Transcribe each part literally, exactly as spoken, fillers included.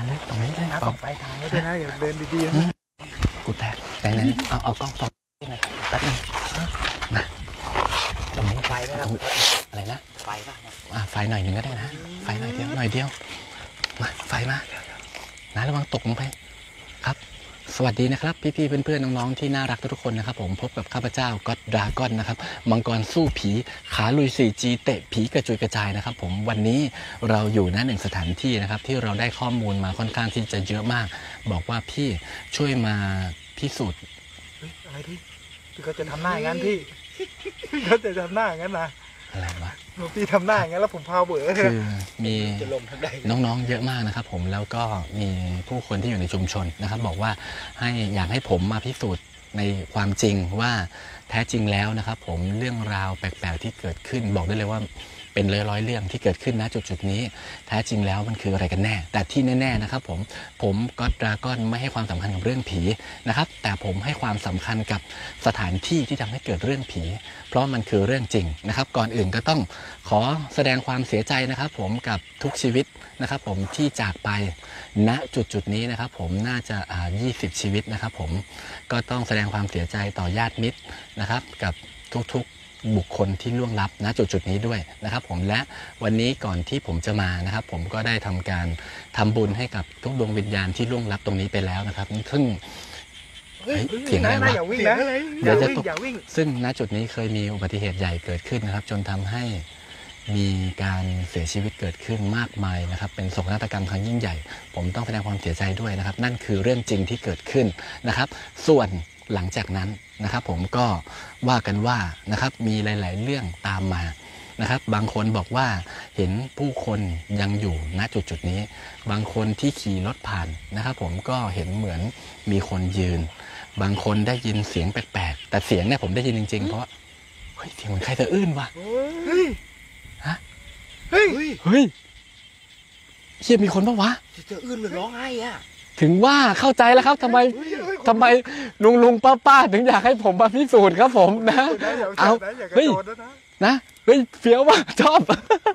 เลยตรงนี้เลยส่องไฟทางให้ด้วยนะอย่าเดินดีๆนะกูแตกแต่นั้นเอาเอากล้องส่องที่ไหนแป๊บนึงมาตรงนี้ไฟไหมครับอะไรนะไฟป่ะอ่าไฟหน่อยหนึ่งก็ได้นะไฟหน่อยเดียวหน่อยเดียวมาไฟมานะระวังตกลงไปครับสวัสดีนะครับพี่ๆเพื่อนๆน้องๆที่น่ารักทุกคนนะครับผมพบกับข้าพเจ้าก็อดดราก้อนนะครับมังกรสู้ผีขาลุย โฟร์จี เตะผีกระจุยกระจายนะครับผมวันนี้เราอยู่ณหนึ่งสถานที่นะครับที่เราได้ข้อมูลมาค่อนข้างที่จะเยอะมากบอกว่าพี่ช่วยมาพิสูจน์อะไรพี่พี่ก็จะทำหน้าอย่างนั้นพี่พี่ก็จะทำหน้าอย่างนั้นนะอะไรวะพี่ทำหน้าอย่างนั้นแล้วผมพาเบื่อคือมีน้องๆเยอะมากนะครับผมแล้วก็มีผู้คนที่อยู่ในชุมชนนะครับบอกว่าให้อยากให้ผมมาพิสูจน์ในความจริงว่าแท้จริงแล้วนะครับผมเรื่องราวแปลกๆที่เกิดขึ้นบอกได้เลยว่าเป็นร้อยๆเรื่องที่เกิดขึ้นณจุดๆนี้แท้จริงแล้วมันคืออะไรกันแน่แต่ที่แน่ๆนะครับผมผมก็อดดราก้อนไม่ให้ความสำคัญกับเรื่องผีนะครับแต่ผมให้ความสำคัญกับสถานที่ที่ทำให้เกิดเรื่องผีเพราะมันคือเรื่องจริงนะครับก่อนอื่นก็ต้องขอแสดงความเสียใจนะครับผมกับทุกชีวิตนะครับผมที่จากไปณจุดๆนี้นะครับผมน่าจะอ่ายี่สิบชีวิตนะครับผมก็ต้องแสดงความเสียใจต่อญาติมิตรนะครับกับทุกๆบุคคลที่ล่วงลับณจุดจุดนี้ด้วยนะครับผมและวันนี้ก่อนที่ผมจะมานะครับผมก็ได้ทำการทำบุญให้กับทุกดวงวิญญาณที่ล่วงลับตรงนี้ไปแล้วนะครับซึ่งเสียงอะไรวะเดี๋ยวจะตกซึ่งณจุดนี้เคยมีอุบัติเหตุใหญ่เกิดขึ้นนะครับจนทำให้มีการเสียชีวิตเกิดขึ้นมากมายนะครับเป็นโศกนาฏกรรมครั้งยิ่งใหญ่ผมต้องแสดงความเสียใจด้วยนะครับนั่นคือเรื่องจริงที่เกิดขึ้นนะครับส่วนหลังจากนั้นนะครับผมก็ว่ากันว่านะครับมีหลายๆเรื่องตามมานะครับบางคนบอกว่าเห็นผู้คนยังอยู่ณจุดจุดนี้บางคนที่ขี่รถผ่านนะครับผมก็เห็นเหมือนมีคนยืนบางคนได้ยินเสียงแปลกๆแต่เสียงเนี่ยผมได้ยินจริงๆเพราะเฮ้ยเสียงเหมือนใครสะอื้นว่ะเฮ้ยฮะเฮ้ยเฮ้ยเฮียมีคนปะวะสะอื้นหรือร้องไห้อะถึงว่าเข้าใจแล้วครับทำไมทำไมลุงลุงป้าป้าถึงอยากให้ผมมาพิสูจน์ครับผมนะเอาเฮ้ยนะเฮ้ยเฟี้ยวว่ะชอบ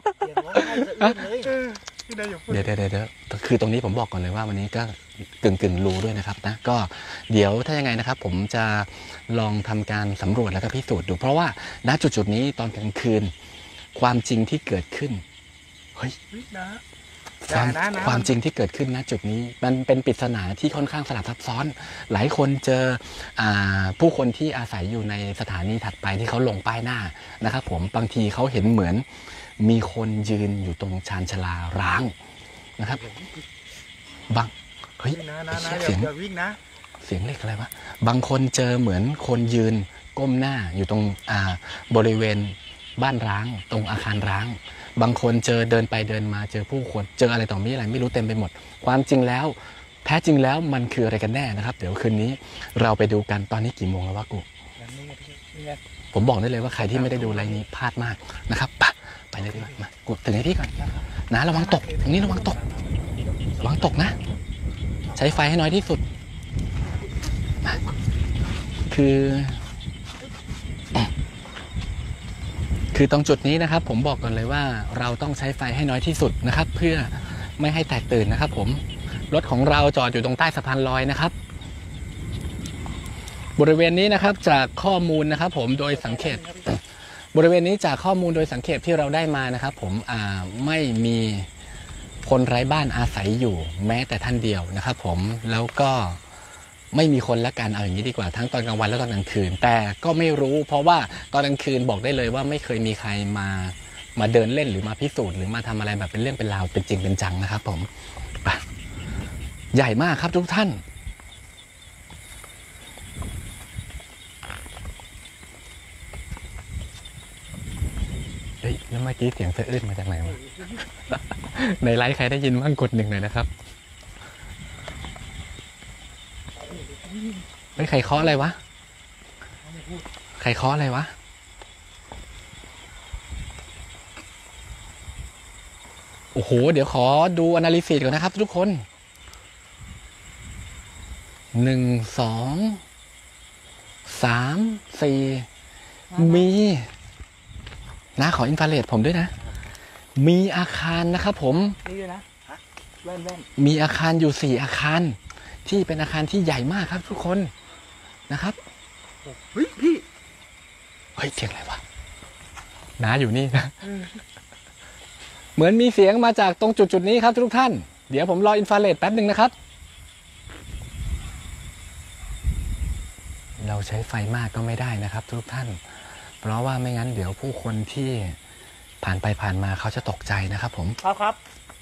เดี๋ยวเดี๋ยวเดี๋ยวคือตรงนี้ผมบอกก่อนเลยว่าวันนี้ก็กึ่งกึ่งรู้ด้วยนะครับนะก็เดี๋ยวถ้ายังไงนะครับผมจะลองทำการสำรวจแล้วก็พิสูจน์ดูเพราะว่าณจุดจุดนี้ตอนกลางคืนความจริงที่เกิดขึ้นเฮ้ยความความจริงที่เกิดขึ้นณจุดนี้มันเป็นปริศนาที่ค่อนข้างสลับซับซ้อนหลายคนเจอผู้คนที่อาศัยอยู่ในสถานีถัดไปที่เขาลงป้ายหน้านะครับผมบางทีเขาเห็นเหมือนมีคนยืนอยู่ตรงชานชาลาร้างนะครับบางเฮ้ยเสียงเสียงเล็กอะไรวะบางคนเจอเหมือนคนยืนก้มหน้าอยู่ตรงบริเวณบ้านร้างตรงอาคารร้างบางคนเจอเดินไปเดินมาเจอผู้คนเจออะไรต่อมีอะไรไม่รู้เต็มไปหมดความจริงแล้วแท้จริงแล้วมันคืออะไรกันแน่นะครับเดี๋ยวคืนนี้เราไปดูกันตอนนี้กี่โมงแล้ววะกูผมบอกได้เลยว่าใครที่ไม่ได้ดูไลน์นี้พลาดมากนะครับไปไปเลยดีกว่ามากูถึงให้พี่ก่อนนะระวังตกตรงนี้ระวังตกระวังตกนะใช้ไฟให้น้อยที่สุดคือคือตรงจุดนี้นะครับผมบอกก่อนเลยว่าเราต้องใช้ไฟให้น้อยที่สุดนะครับเพื่อไม่ให้แตกตื่นนะครับผมรถของเราจอดอยู่ตรงใต้สะพานลอยนะครับบริเวณนี้นะครับจากข้อมูลนะครับผมโดยสังเกตบริเวณนี้จากข้อมูลโดยสังเกตที่เราได้มานะครับผมอ่าไม่มีคนไร้บ้านอาศัยอยู่แม้แต่ท่านเดียวนะครับผมแล้วก็ไม่มีคนละกันเอาอย่างนี้ดีกว่าทั้งตอนกลางวันและตอนกลางคืนแต่ก็ไม่รู้เพราะว่าตอนกลางคืนบอกได้เลยว่าไม่เคยมีใครมามาเดินเล่นหรือมาพิสูจน์หรือมาทำอะไรแบบเป็นเรื่องเป็นราวเป็นจริงเป็นจังนะครับผมใหญ่มากครับทุกท่านเฮ้ยแล้วเมื่อกี้เสียงสะอื้นมาจากไหนวะในไลฟ์ใครได้ยินบ้างกดหนึ่งหน่อยนะครับเฮ้ยใครเคาะอะไรวะใครเคาะอะไรวะโอ้โหเดี๋ยวขอดู analysis ก่อนนะครับทุกคนหนึ่งสองสามสี่มีนะขออินฟราเรดผมด้วยนะมีอาคารนะครับผมนี่ด้วยนะแว่นแว่นมีอาคารอยู่สี่อาคารที่เป็นอาคารที่ใหญ่มากครับทุกคนนะครับเฮ้ยพี่เฮ้ยเสียงอะไรวะน้าอยู่นี่นะเหมือนมีเสียงมาจากตรงจุดจุดนี้ครับทุกท่านเดี๋ยวผมรออินฟราเรดแป๊บหนึ่งนะครับเราใช้ไฟมากก็ไม่ได้นะครับทุกท่านเพราะว่าไม่งั้นเดี๋ยวผู้คนที่ผ่านไปผ่านมาเขาจะตกใจนะครับผมครับครับ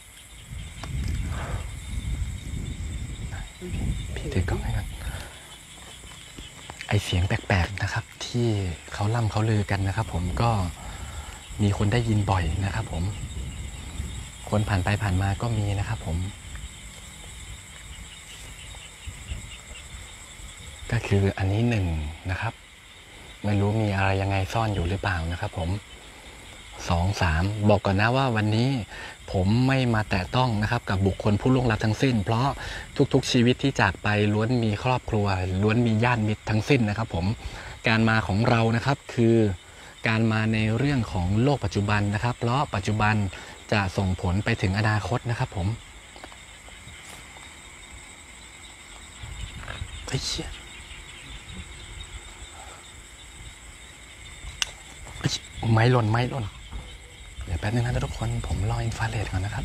พี่ถือกล้องให้ก่อนไอเสียงแปลกๆนะครับที่เขาล่ำเขาลือกันนะครับผมก็มีคนได้ยินบ่อยนะครับผมคนผ่านไปผ่านมาก็มีนะครับผมก็คืออันนี้หนึ่งนะครับไม่รู้มีอะไรยังไงซ่อนอยู่หรือเปล่านะครับผมสองสามบอกก่อนนะว่าวันนี้ผมไม่มาแตะต้องนะครับกับบุคคลผู้ล่วงลับทั้งสิ้นเพราะทุกๆชีวิตที่จากไปล้วนมีครอบครัวล้วนมีญาติมิตรทั้งสิ้นนะครับผมการมาของเรานะครับคือการมาในเรื่องของโลกปัจจุบันนะครับเพราะปัจจุบันจะส่งผลไปถึงอนาคตนะครับผมเฮ้ยไม่หล่นไม่หล่นเดี๋ยวแป๊บนึงนะทุกคนผมรออินฟราเรดก่อนนะครับ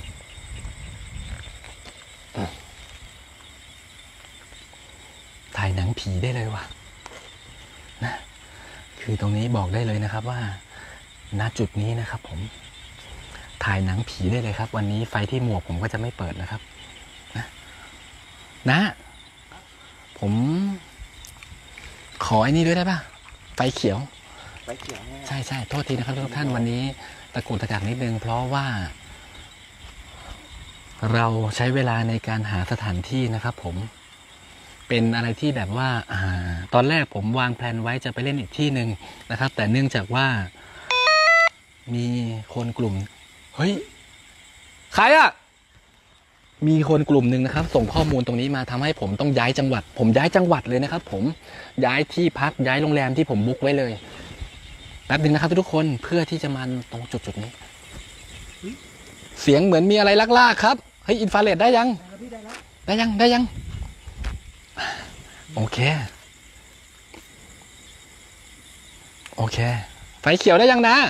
ถ่ายหนังผีได้เลยว่ะนะคือตรงนี้บอกได้เลยนะครับว่าณจุดนี้นะครับผมถ่ายหนังผีได้เลยครับวันนี้ไฟที่หมวกผมก็จะไม่เปิดนะครับนะนะผมขอไอ้นี่ด้วยได้ป่ะไฟเขียวไฟเขียวใช่ใช่โทษทีนะครับทุกท่านวันนี้ตะกุกตะกักนิดนึงเพราะว่าเราใช้เวลาในการหาสถานที่นะครับผมเป็นอะไรที่แบบว่าอ่าตอนแรกผมวางแผนไว้จะไปเล่นอีกที่หนึ่งนะครับแต่เนื่องจากว่ามีคนกลุ่มเฮ้ยใครอะมีคนกลุ่มหนึ่งนะครับส่งข้อมูลตรงนี้มาทำให้ผมต้องย้ายจังหวัดผมย้ายจังหวัดเลยนะครับผมย้ายที่พักย้ายโรงแรมที่ผมบุ๊กไว้เลยแป๊บนึงนะครับทุกคนเพื่อที่จะมาตรงจุดจุดนี้เสียงเหมือนมีอะไรลากๆครับเฮ้ยอินฟราเรดได้ยังได้ยังได้ยังโอเคโอเคไฟเขียวได้ยังนะ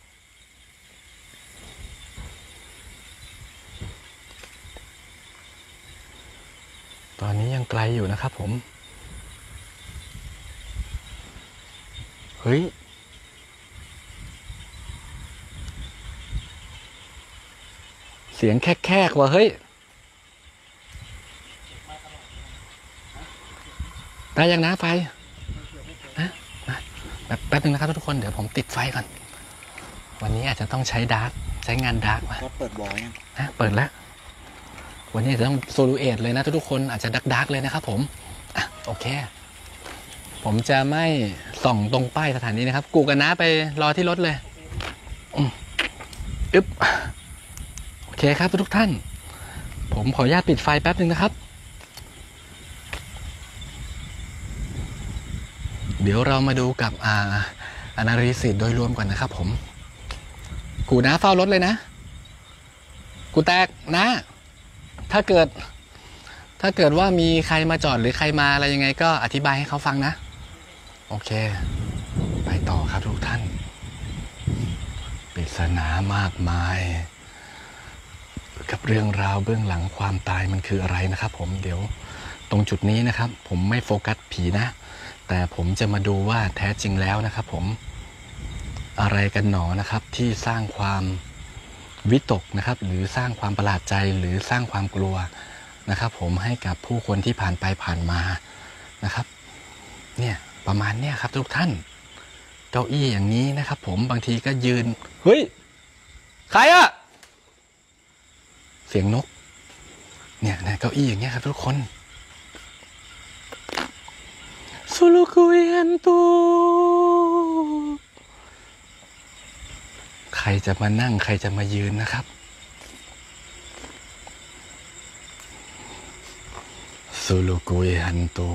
ตอนนี้ยังไกลอยู่นะครับผมเฮ้ยเสียงแคกๆว่ะเฮ้ยได้ยังนะไฟนะแบบแป๊บนึงนะครับทุกคนเดี๋ยวผมติดไฟก่อนวันนี้อาจจะต้องใช้ดาร์กใช้งานดาร์กมาเปิดบอยนะเปิดแล้ววันนี้จะต้องโซลูเอทเลยนะทุกๆคนอาจจะดักดักเลยนะครับผมอ่ะโอเคผมจะไม่ส่องตรงป้ายสถานีนะครับกูกันนะไปรอที่รถเลยอึ๊บโอเคครับทุกท่านผมขออนุญาตปิดไฟแป๊บนึงนะครับเดี๋ยวเรามาดูกับอ่าอนาลิซิสโดยรวมก่อนนะครับผมกูนะเฝ้ารถเลยนะกูแตกนะถ้าเกิดถ้าเกิดว่ามีใครมาจอดหรือใครมาอะไรยังไงก็อธิบายให้เขาฟังนะโอเคไปต่อครับทุกท่านปริศนามากมายกับเรื่องราวเบื้องหลังความตายมันคืออะไรนะครับผมเดี๋ยวตรงจุดนี้นะครับผมไม่โฟกัสผีนะแต่ผมจะมาดูว่าแท้จริงแล้วนะครับผมอะไรกันหนอนะครับที่สร้างความวิตกนะครับหรือสร้างความประหลาดใจหรือสร้างความกลัวนะครับผมให้กับผู้คนที่ผ่านไปผ่านมานะครับเนี่ยประมาณเนี้ยครับทุกท่านเก้าอี้อย่างนี้นะครับผมบางทีก็ยืนเฮ้ยใครอะเสียงนกเนี่ยนะเก้าอี้อย่างเงี้ยครับทุกคนสุลุกุยอันตูใครจะมานั่งใครจะมายืนนะครับสุลุกุยอันตู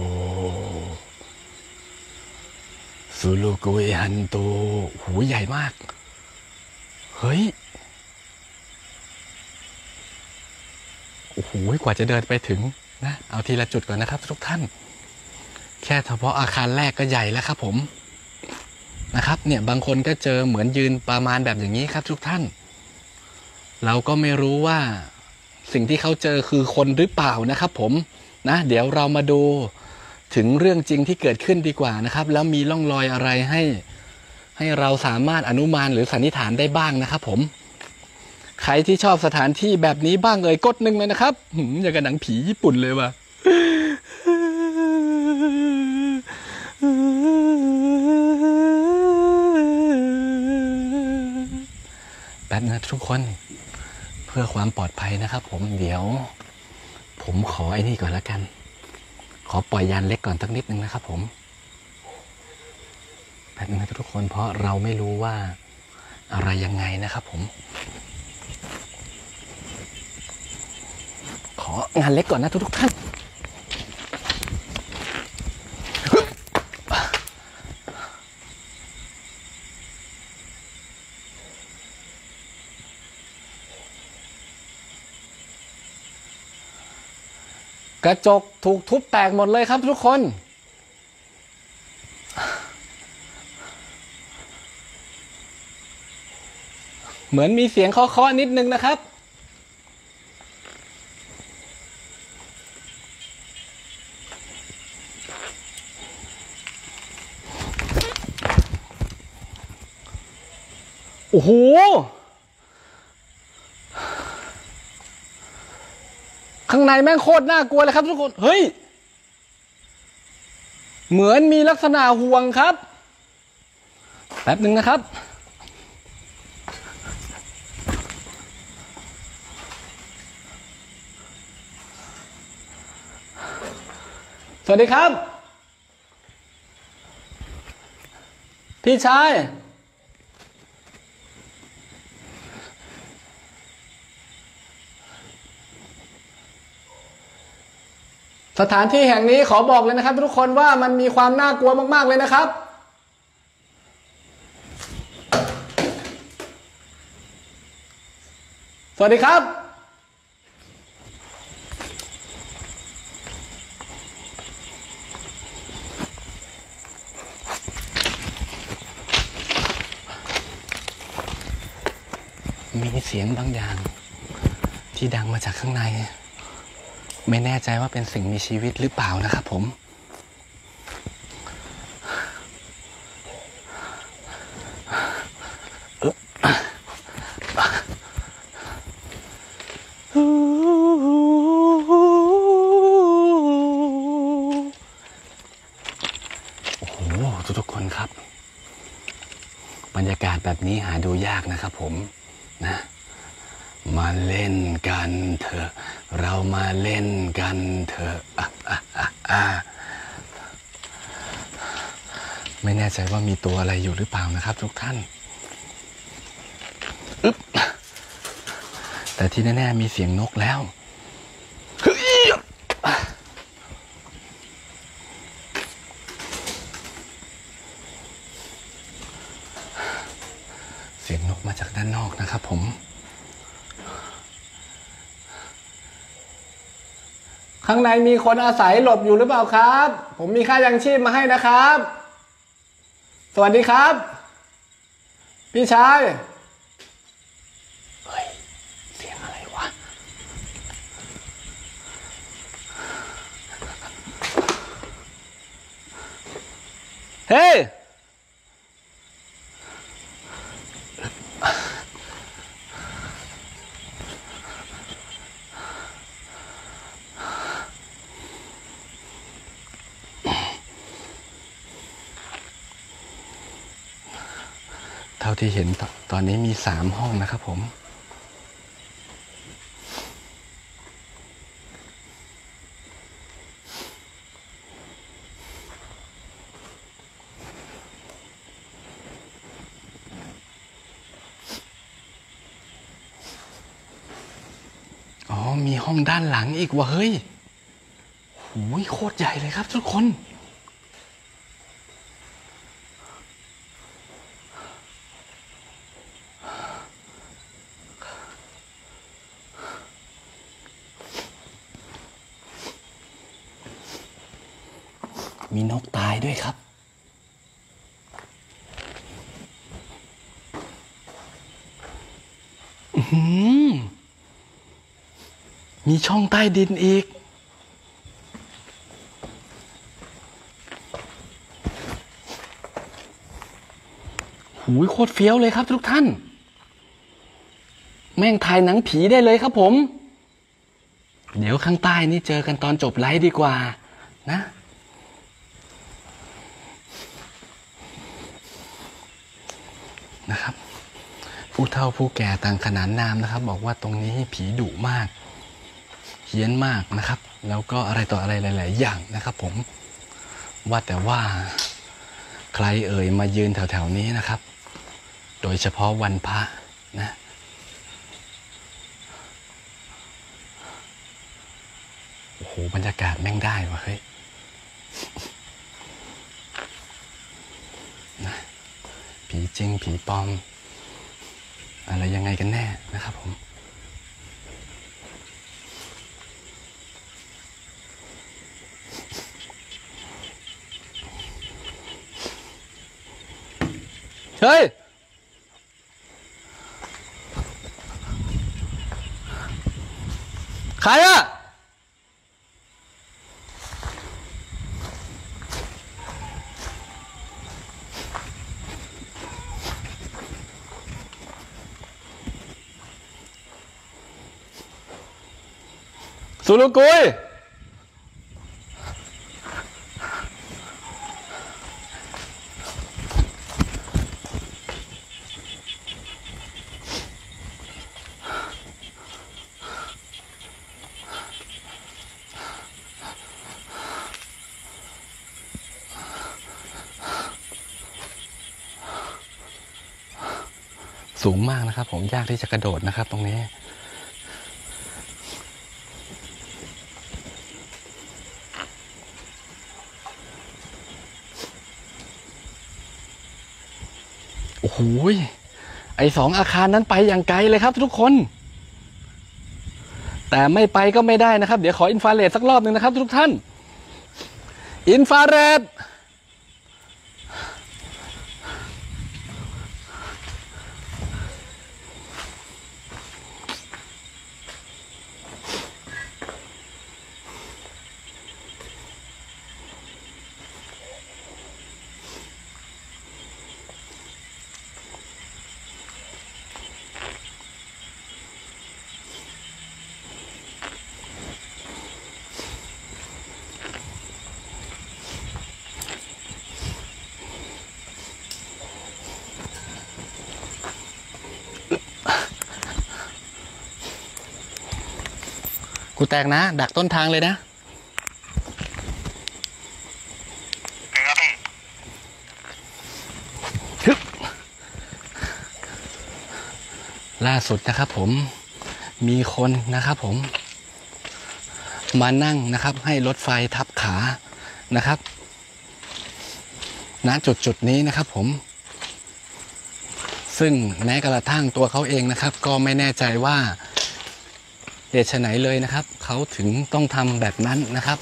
สุลุกุยอันตูหูใหญ่มากเฮ้ยโอ้โหกว่าจะเดินไปถึงนะเอาทีละจุดก่อนนะครับทุกท่านแค่เฉพาะอาคารแรกก็ใหญ่แล้วครับผมนะครับเนี่ยบางคนก็เจอเหมือนยืนประมาณแบบอย่างนี้ครับทุกท่านเราก็ไม่รู้ว่าสิ่งที่เขาเจอคือคนหรือเปล่านะครับผมนะเดี๋ยวเรามาดูถึงเรื่องจริงที่เกิดขึ้นดีกว่านะครับแล้วมีร่องรอยอะไรให้ให้เราสามารถอนุมานหรือสันนิษฐานได้บ้างนะครับผมใครที่ชอบสถานที่แบบนี้บ้างเอ่ยกดหนึ่งเลยนะครับอย่างกับหนังผีญี่ปุ่นเลยว่ะแป๊บนะทุกคนเพื่อความปลอดภัยนะครับผมเดี๋ยวผมขอไอ้นี่ก่อนแล้วกันขอปล่อยยานเล็กก่อนสักนิดนึงนะครับผมแป๊บนึงนะทุกคนเพราะเราไม่รู้ว่าอะไรยังไงนะครับผมของานเล็กก่อนนะทุกทุกท่านกระจกถูกทุบแตกหมดเลยครับทุกคนเหมือนมีเสียงเคาะๆนิดนึงนะครับโอ้โหข้างในแม่งโคตรน่ากลัวเลยครับทุกคนเฮ้ยเหมือนมีลักษณะห่วงครับแป๊บหนึ่งนะครับสวัสดีครับพี่ชายสถานที่แห่งนี้ขอบอกเลยนะครับทุกคนว่ามันมีความน่ากลัวมากๆเลยนะครับสวัสดีครับมีเสียงบางอย่างที่ดังมาจากข้างในไม่แน่ใจว่าเป็นสิ่งมีชีวิตหรือเปล่านะครับผมโอ้โหทุกคนครับบรรยากาศแบบนี้หาดูยากนะครับผมนะมาเล่นกันเถอะเรามาเล่นกันเถอะอ่ะอ่ะอ่ะอ่ะไม่แน่ใจว่ามีตัวอะไรอยู่หรือเปล่านะครับทุกท่านอึ๊บแต่ที่แน่ๆมีเสียงนกแล้วเสียงนกมาจากด้านนอกนะครับผมข้างในมีคนอาศัยหลบอยู่หรือเปล่าครับผมมีค่ายังชีพมาให้นะครับสวัสดีครับพี่ชายเฮ้ยเสียงอะไรวะเฮ้ยเท่าที่เห็นตอนนี้มีสามห้องนะครับผมอ๋อมีห้องด้านหลังอีกว่ะเฮ้ยโหยโคตรใหญ่เลยครับทุกคนมีนกตายด้วยครับอื้อหือมีช่องใต้ดินอีกหูยโคตรเฟี้ยวเลยครับทุกท่านแม่งถ่ายหนังผีได้เลยครับผมเดี๋ยวข้างใต้นี่เจอกันตอนจบไลฟ์ดีกว่านะนะครับผู้เฒ่าผู้แก่ต่างขนานนามนะครับบอกว่าตรงนี้ผีดุมากเฮี้ยนมากนะครับแล้วก็อะไรต่ออะไรหลายๆอย่างนะครับผมว่าแต่ว่าใครเอ่ยมายืนแถวๆนี้นะครับโดยเฉพาะวันพระนะโอ้โหบรรยากาศแม่งได้ว่ะเฮ้ยนะผีจริงผีปลอมอะไรยังไงกันแน่นะครับผมเฮ้ยใครอะสุรุกุยสูงมากนะครับผมยากที่จะกระโดดนะครับตรงนี้โอ้โหไอสองอาคารนั้นไปอย่างไกลเลยครับทุกคนแต่ไม่ไปก็ไม่ได้นะครับเดี๋ยวขออินฟราเรดสักรอบหนึ่งนะครับทุกท่านอินฟราเรดกูแตกนะดักต้นทางเลยนะล่าสุดนะครับผมมีคนนะครับผมมานั่งนะครับให้รถไฟทับขานะครับณจุดจุดนี้นะครับผมซึ่งแม้กระทั่งตัวเขาเองนะครับก็ไม่แน่ใจว่าเหตุไฉนเลยนะครับเขาถึงต้องทำแบบนั้นนะครับ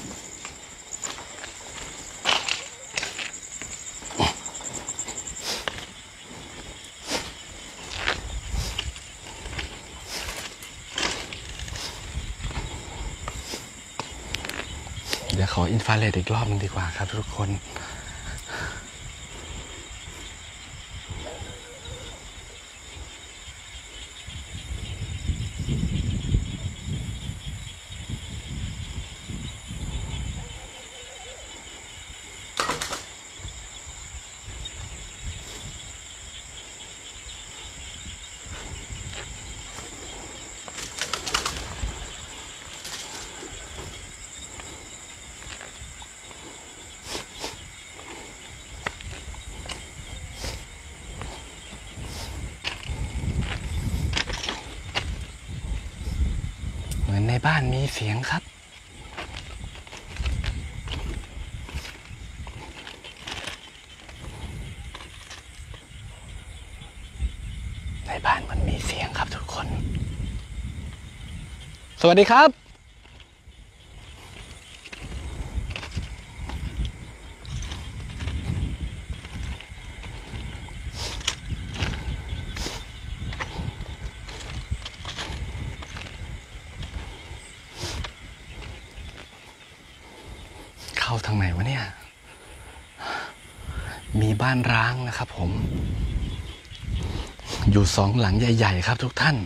เดี๋ยวขออินฟราเรดอีกรอบนึงดีกว่าครับทุกคนเหมือนในบ้านมีเสียงครับในบ้านมันมีเสียงครับทุกคนสวัสดีครับเข้าทางไหนวะเนี่ยมีบ้านร้างนะครับผมอยู่สองหลังใหญ่ๆครับทุกท่าน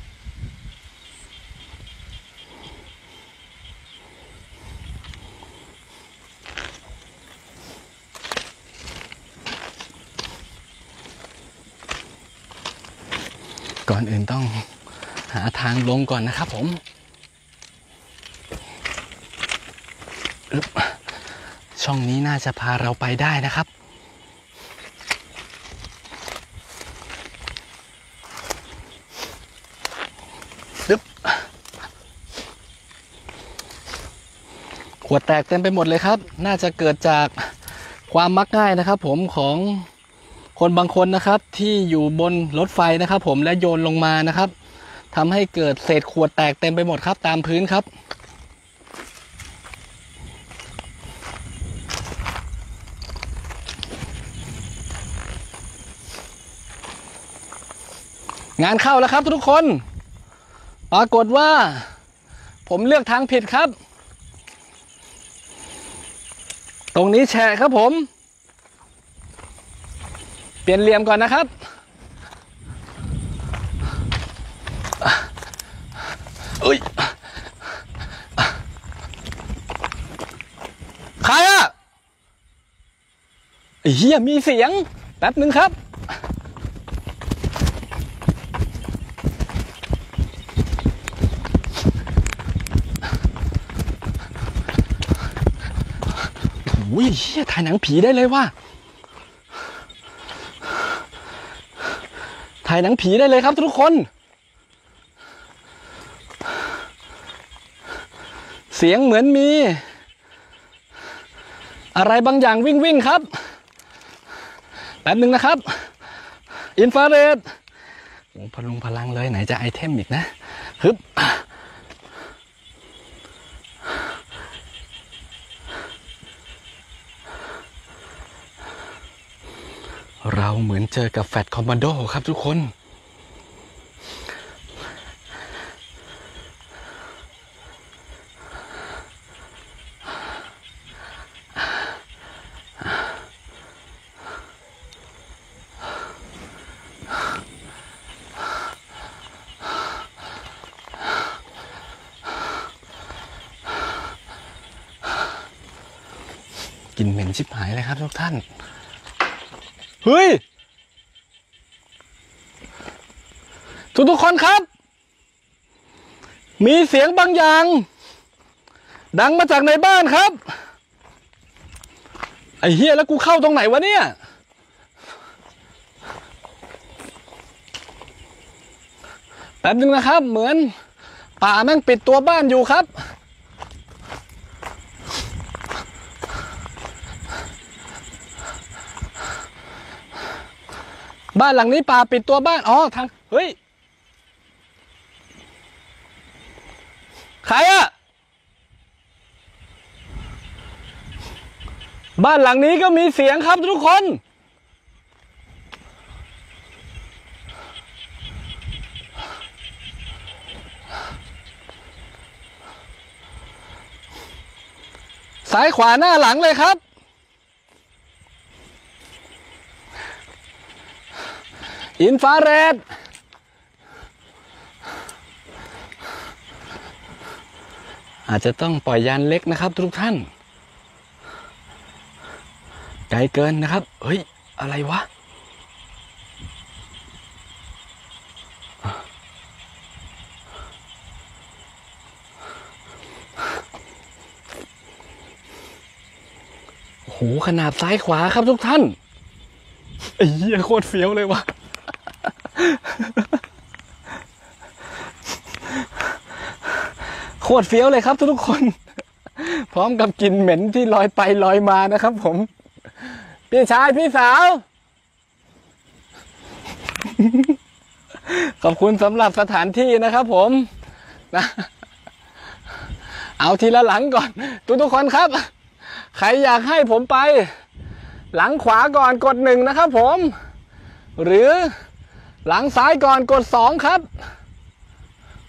ก่อนอื่นต้องหาทางลงก่อนนะครับผมช่องนี้น่าจะพาเราไปได้นะครับขวดแตกเต็มไปหมดเลยครับน่าจะเกิดจากความมักง่ายนะครับผมของคนบางคนนะครับที่อยู่บนรถไฟนะครับผมและโยนลงมานะครับทำให้เกิดเศษขวดแตกเต็มไปหมดครับตามพื้นครับงานเข้าแล้วครับทุกคนปรากฏว่าผมเลือกทางผิดครับตรงนี้แฉะครับผมเปลี่ยนเหลี่ยมก่อนนะครับเอ้ยใครอะไอ้เหี้ยมีเสียงแป๊บหนึ่งครับอุ้ยเหี้ยถ่ายหนังผีได้เลยว่ะถ่ายหนังผีได้เลยครับทุกคนเสียงเหมือนมีอะไรบางอย่างวิ่งวิ่งครับแป๊บหนึ่งนะครับอินฟราเรดโอ้พลุงพลังเลยไหนจะไอเทมอีกนะฮึบเราเหมือนเจอกับแฟตคอมมานโดครับทุกคนกลิ่นเหม็นชิบหายเลยครับทุกท่านเฮ้ยทุกทุกคนครับมีเสียงบางอย่างดังมาจากในบ้านครับไอ้เหี้ยแล้วกูเข้าตรงไหนวะเนี่ยแป๊บนึงนะครับเหมือนป่าแม่งปิดตัวบ้านอยู่ครับบ้านหลังนี้ป่าปิดตัวบ้านอ๋อทางเฮ้ยใครอะบ้านหลังนี้ก็มีเสียงครับทุกคนซ้ายขวาหน้าหลังเลยครับอินฟราเรดอาจจะต้องปล่อยยานเล็กนะครับทุกท่านไกลเกินนะครับเฮ้ยอะไรวะโอ้โหขนาดซ้ายขวาครับทุกท่านไอ้เหี้ยโคตรเฟี้ยวเลยวะโคตรเฟี้ยวเลยครับทุกคนพร้อมกับกลิ่นเหม็นที่ลอยไปลอยมานะครับผมพี่ชายพี่สาวขอบคุณสำหรับสถานที่นะครับผมนะเอาทีละหลังก่อนทุกทุกคนครับใครอยากให้ผมไปหลังขวาก่อนกดหนึ่งนะครับผมหรือหลังซ้ายก่อนกดสองครับ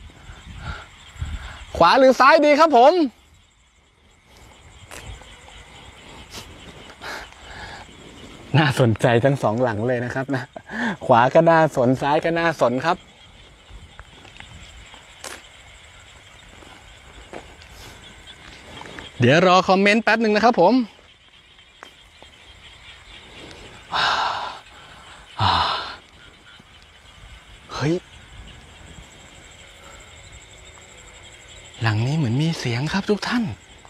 ขวาหรือซ้ายดีครับผมน่าสนใจทั้งสองหลังเลยนะครับนะขวาก็น่าสนซ้ายก็น่าสนครับ เดี๋ยวรอคอมเมนต์แป๊บหนึ่งนะครับผมเฮ้ยหลังนี้เหมือนมีเสียงครับทุกท่าน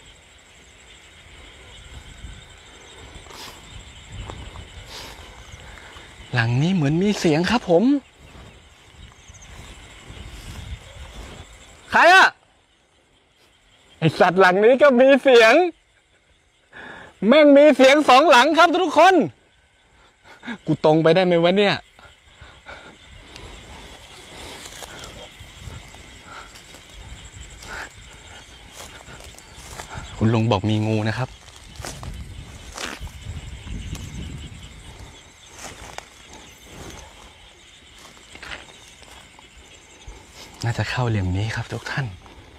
หลังนี้เหมือนมีเสียงครับผมใครอะไอสัตว์หลังนี้ก็มีเสียงแม่งมีเสียงสองหลังครับทุกคนกูตรงไปได้ไหมวะเนี่ยคุณลุงบอกมีงูนะครับน่าจะเข้าเหลี่ยมนี้ครับทุกท่าน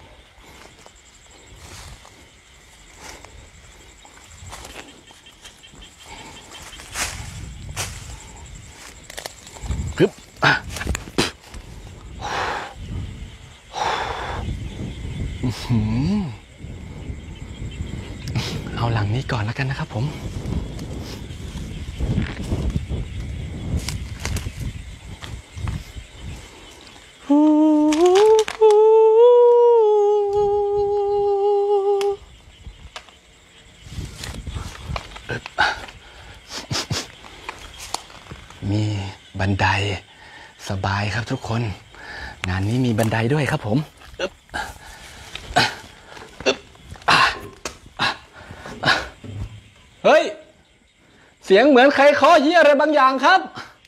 ฮึบอ่ะเอาหลังนี้ก่อนแล้วกันนะครับผมมีบันไดสบายครับทุกคนงานนี้มีบันไดด้วยครับผมเฮ้ยเสียงเหมือนใครเคาะยี่อะไรบางอย่างครับ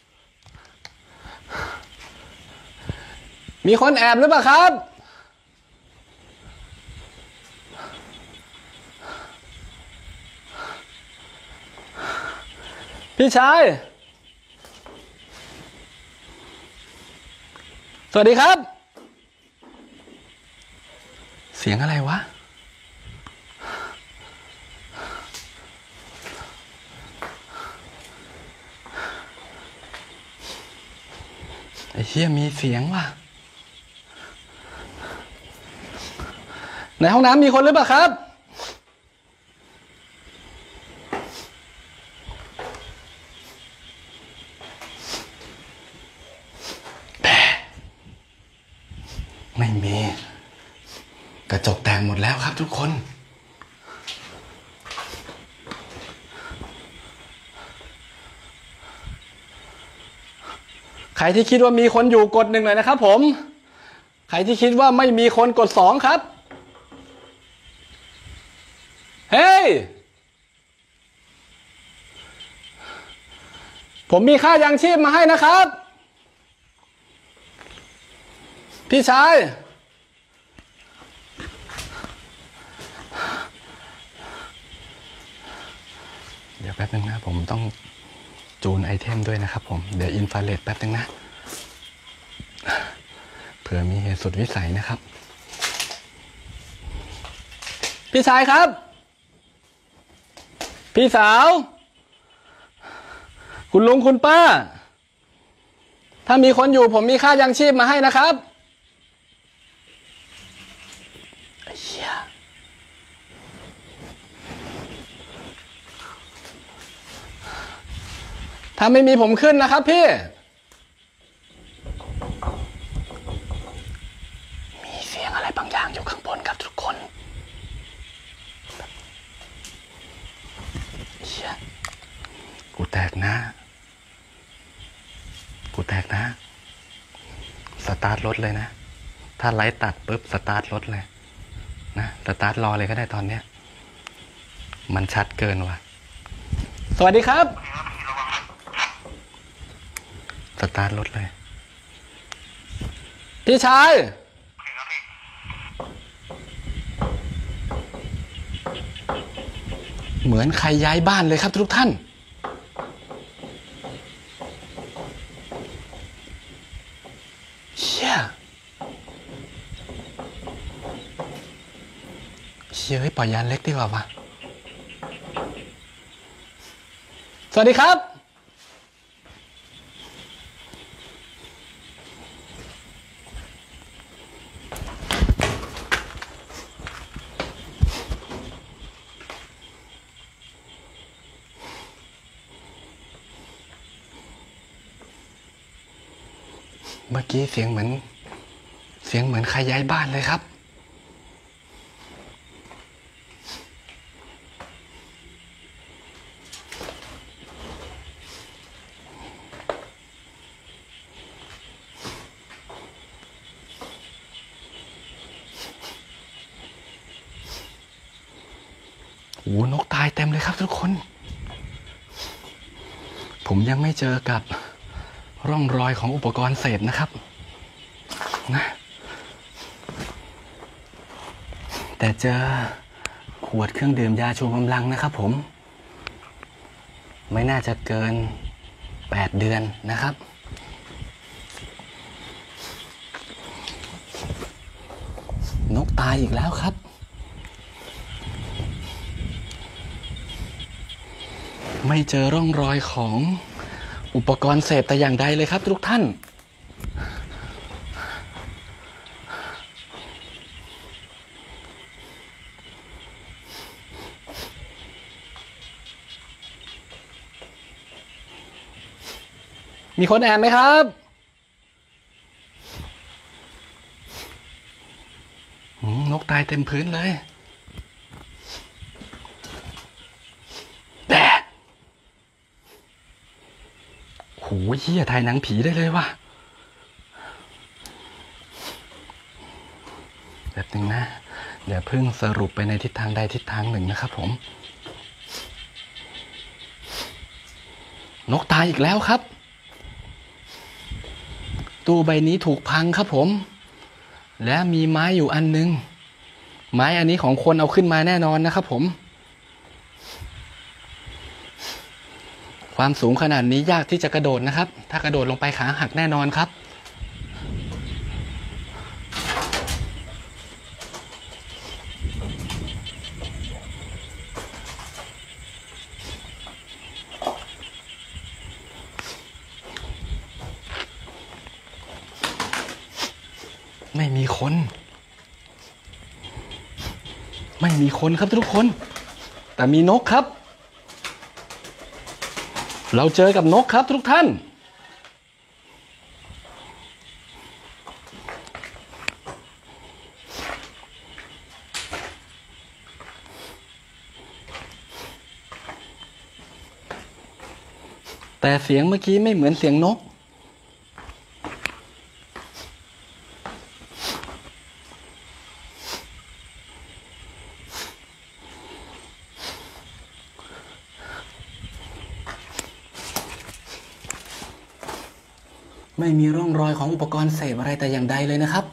มีคนแอบหรือเปล่าครับพี่ชายสวัสดีครับเสียงอะไรวะไอ้เหี้ยมีเสียงว่ะในห้องน้ำมีคนหรือเปล่าครับไม่มีกระจกแตกหมดแล้วครับทุกคนใครที่คิดว่ามีคนอยู่กดหนึ่งเลยนะครับผมใครที่คิดว่าไม่มีคนกดสองครับเฮ้ยผมมีค่ายังชีพมาให้นะครับพี่ชายเดี๋ยวแป๊บนึงนะผมต้องจูนไอเทมด้วยนะครับผมเดี๋ยวอินฟราเรดแป๊บนึงนะเผื่อมีเหตุสุดวิสัยนะครับพี่ชายครับพี่สาวคุณลุงคุณป้าถ้ามีคนอยู่ผมมีค่ายังชีพมาให้นะครับไอ้เหี้ยถ้าไม่มีผมขึ้นนะครับพี่มีเสียงอะไรบางอย่างอยู่ข้างบนครับทุกคนเหี้ยกูแตกนะกูแตกนะสตาร์ทรถเลยนะถ้าไลท์ตัดปุ๊บสตาร์ทรถเลยนะสตาร์ทรอเลยก็ได้ตอนเนี้ยมันชัดเกินว่ะสวัสดีครับสตาร์ทรถเลยพี่ชายเหมือนใครย้ายบ้านเลยครับทุกท่านเชี่ยเชี่ยเฮ้ยปล่อยยานเล็กดีกว่าวะสวัสดีครับเมื่อกี้เสียงเหมือนเสียงเหมือนใครย้ายบ้านเลยครับโอ้นกตายเต็มเลยครับทุกคนผมยังไม่เจอกับร่องรอยของอุปกรณ์เสพนะครับนะแต่เจอขวดเครื่องดื่มยาชูกำลังนะครับผมไม่น่าจะเกินแปดเดือนนะครับนกตายอีกแล้วครับไม่เจอร่องรอยของอุปกรณ์เสพแต่อย่างใดเลยครับทุกท่านมีคนแอบไหมครับนกตายเต็มพื้นเลยแต่โหเหี้ยถ่ายหนังผีได้เลยว่ะแบบนึงนะเดี๋ยวเพิ่งสรุปไปในทิศทางใดทิศทางหนึ่งนะครับผมนกตายอีกแล้วครับตู้ใบนี้ถูกพังครับผมและมีไม้อยู่อันนึงไม้อันนี้ของคนเอาขึ้นมาแน่นอนนะครับผมความสูงขนาดนี้ยากที่จะกระโดดนะครับถ้ากระโดดลงไปขาหักแน่นอนครับไม่มีคนไม่มีคนครับทุกคนแต่มีนกครับเราเจอกับนกครับทุกท่านแต่เสียงเมื่อกี้ไม่เหมือนเสียงนกไม่มีร่องรอยของอุปกรณ์เสพอะไรแต่อย่างใดเลยนะครับ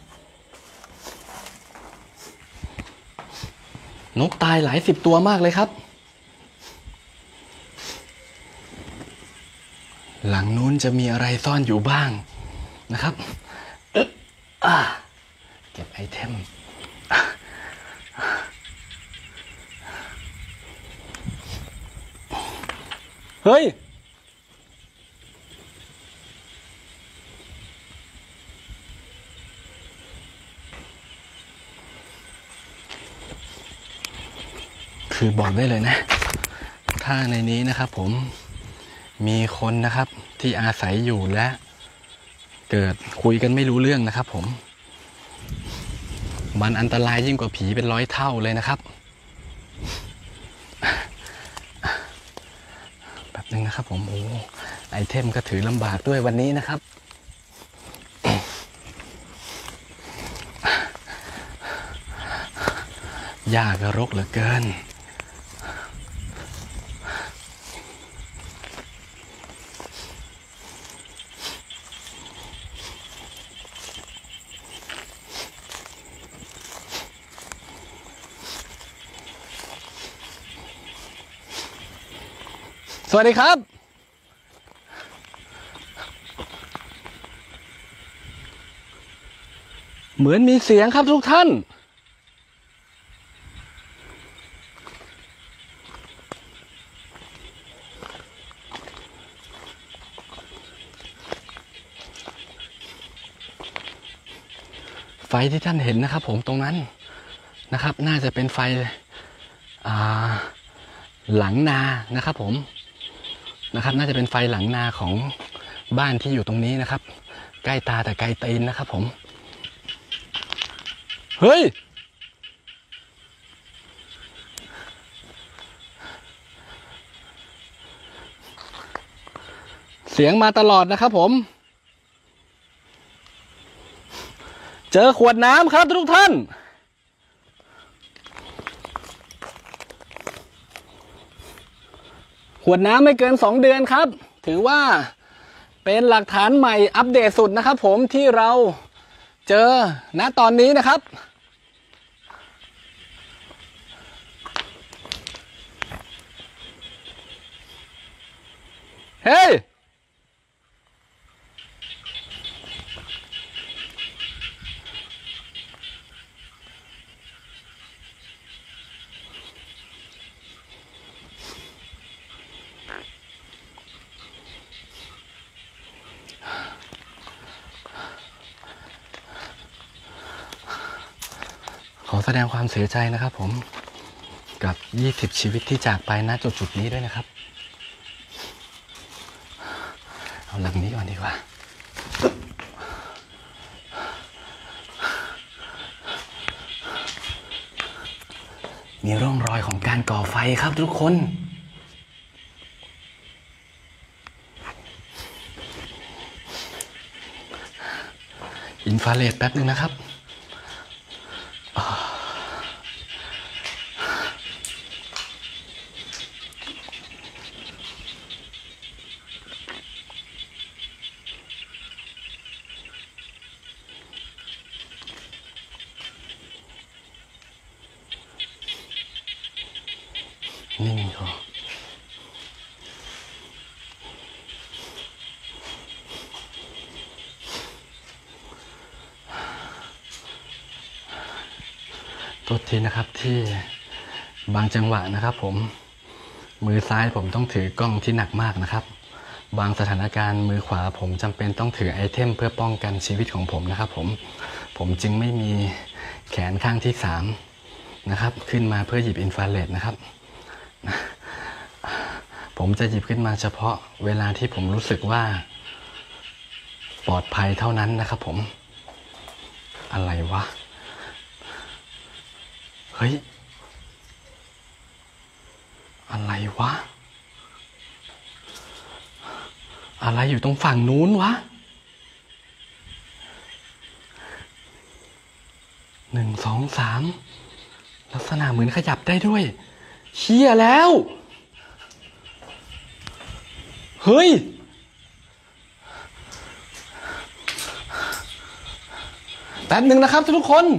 นกตายหลายสิบตัวมากเลยครับหลังนู้นจะมีอะไรซ่อนอยู่บ้างนะครับเอ๊ะอ่ะเก็บไอเทมเฮ้ยคือบอกได้เลยนะถ้าในนี้นะครับผมมีคนนะครับที่อาศัยอยู่และเกิดคุยกันไม่รู้เรื่องนะครับผมมันอันตรายยิ่งกว่าผีเป็นร้อยเท่าเลยนะครับแบบนึงนะครับผมโอ้ไอเทมก็ถือลำบากด้วยวันนี้นะครับยากกระรกเหลือเกินสวัสดีครับเหมือนมีเสียงครับทุกท่านไฟที่ท่านเห็นนะครับผมตรงนั้นนะครับน่าจะเป็นไฟอ่าหลังนานะครับผมนะครับน่าจะเป็นไฟหลังนาของบ้านที่อยู่ตรงนี้นะครับใกล้ตาแต่ไกลตีนนะครับผมเฮ้ยเสียงมาตลอดนะครับผมเจอขวดน้ำครับทุกท่านขวดน้ำไม่เกินสองเดือนครับถือว่าเป็นหลักฐานใหม่อัปเดตสุดนะครับผมที่เราเจอณตอนนี้นะครับเฮ้ยขอแสดงความเสียใจนะครับผมกับยี่สิบชีวิตที่จากไปณจุดจุดนี้ด้วยนะครับเอาหลังนี้ก่อนดีกว่ามีร่องรอยของการก่อไฟครับทุกคนอินฟราเรดแป๊บนึงนะครับนิ่งพอตัวทีนะครับที่บางจังหวะนะครับผมมือซ้ายผมต้องถือกล้องที่หนักมากนะครับบางสถานการณ์มือขวาผมจำเป็นต้องถือไอเทมเพื่อป้องกันชีวิตของผมนะครับผมผมจึงไม่มีแขนข้างที่สามนะครับขึ้นมาเพื่อหยิบอินฟราเรดนะครับผมจะหยิบขึ้นมาเฉพาะเวลาที่ผมรู้สึกว่าปลอดภัยเท่านั้นนะครับผมอะไรวะเฮ้ยอะไรวะอะไรอยู่ตรงฝั่งนู้นวะหนึ่งสองสามลักษณะเหมือนขยับได้ด้วยเชี่ยแล้วเฮ้ยแป๊บหนึ่งนะครับทุกคน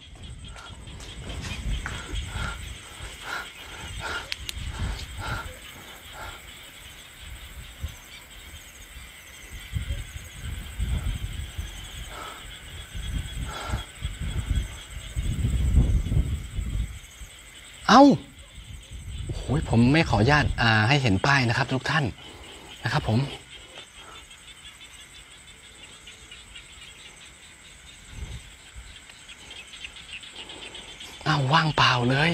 เอ้าโอ้ยผมไม่ขออนุญาตอ่าให้เห็นป้ายนะครับทุกท่านนะครับผมอ้าวว่างเปล่าเลย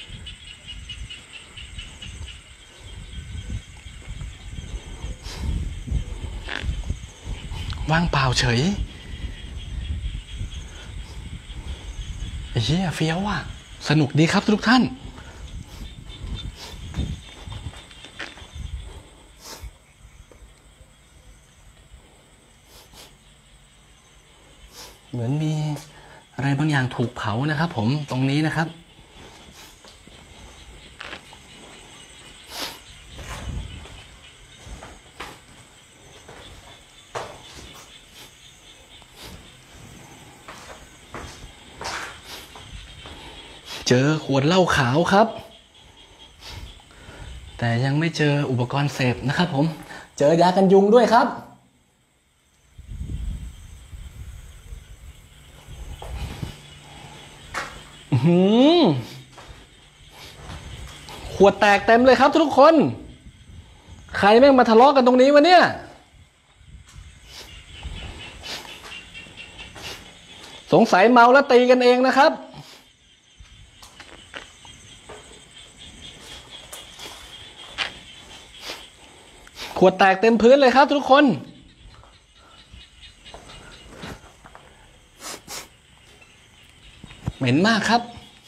ว่างเปล่าเฉยไอ้เหี้ยเฟี้ยวอ่ะสนุกดีครับทุกท่านเหมือนมีอะไรบางอย่างถูกเผานะครับผมตรงนี้นะครับเจอขวดเหล้าขาวครับแต่ยังไม่เจออุปกรณ์เสพนะครับผมเจอยากันยุงด้วยครับหืมขวดแตกเต็มเลยครับทุกคนใครแม่งมาทะเลาะกันตรงนี้วะเนี่ยสงสัยเมาแล้วตีกันเองนะครับขวดแตกเต็มพื้นเลยครับทุกคนเหม็นมากครับ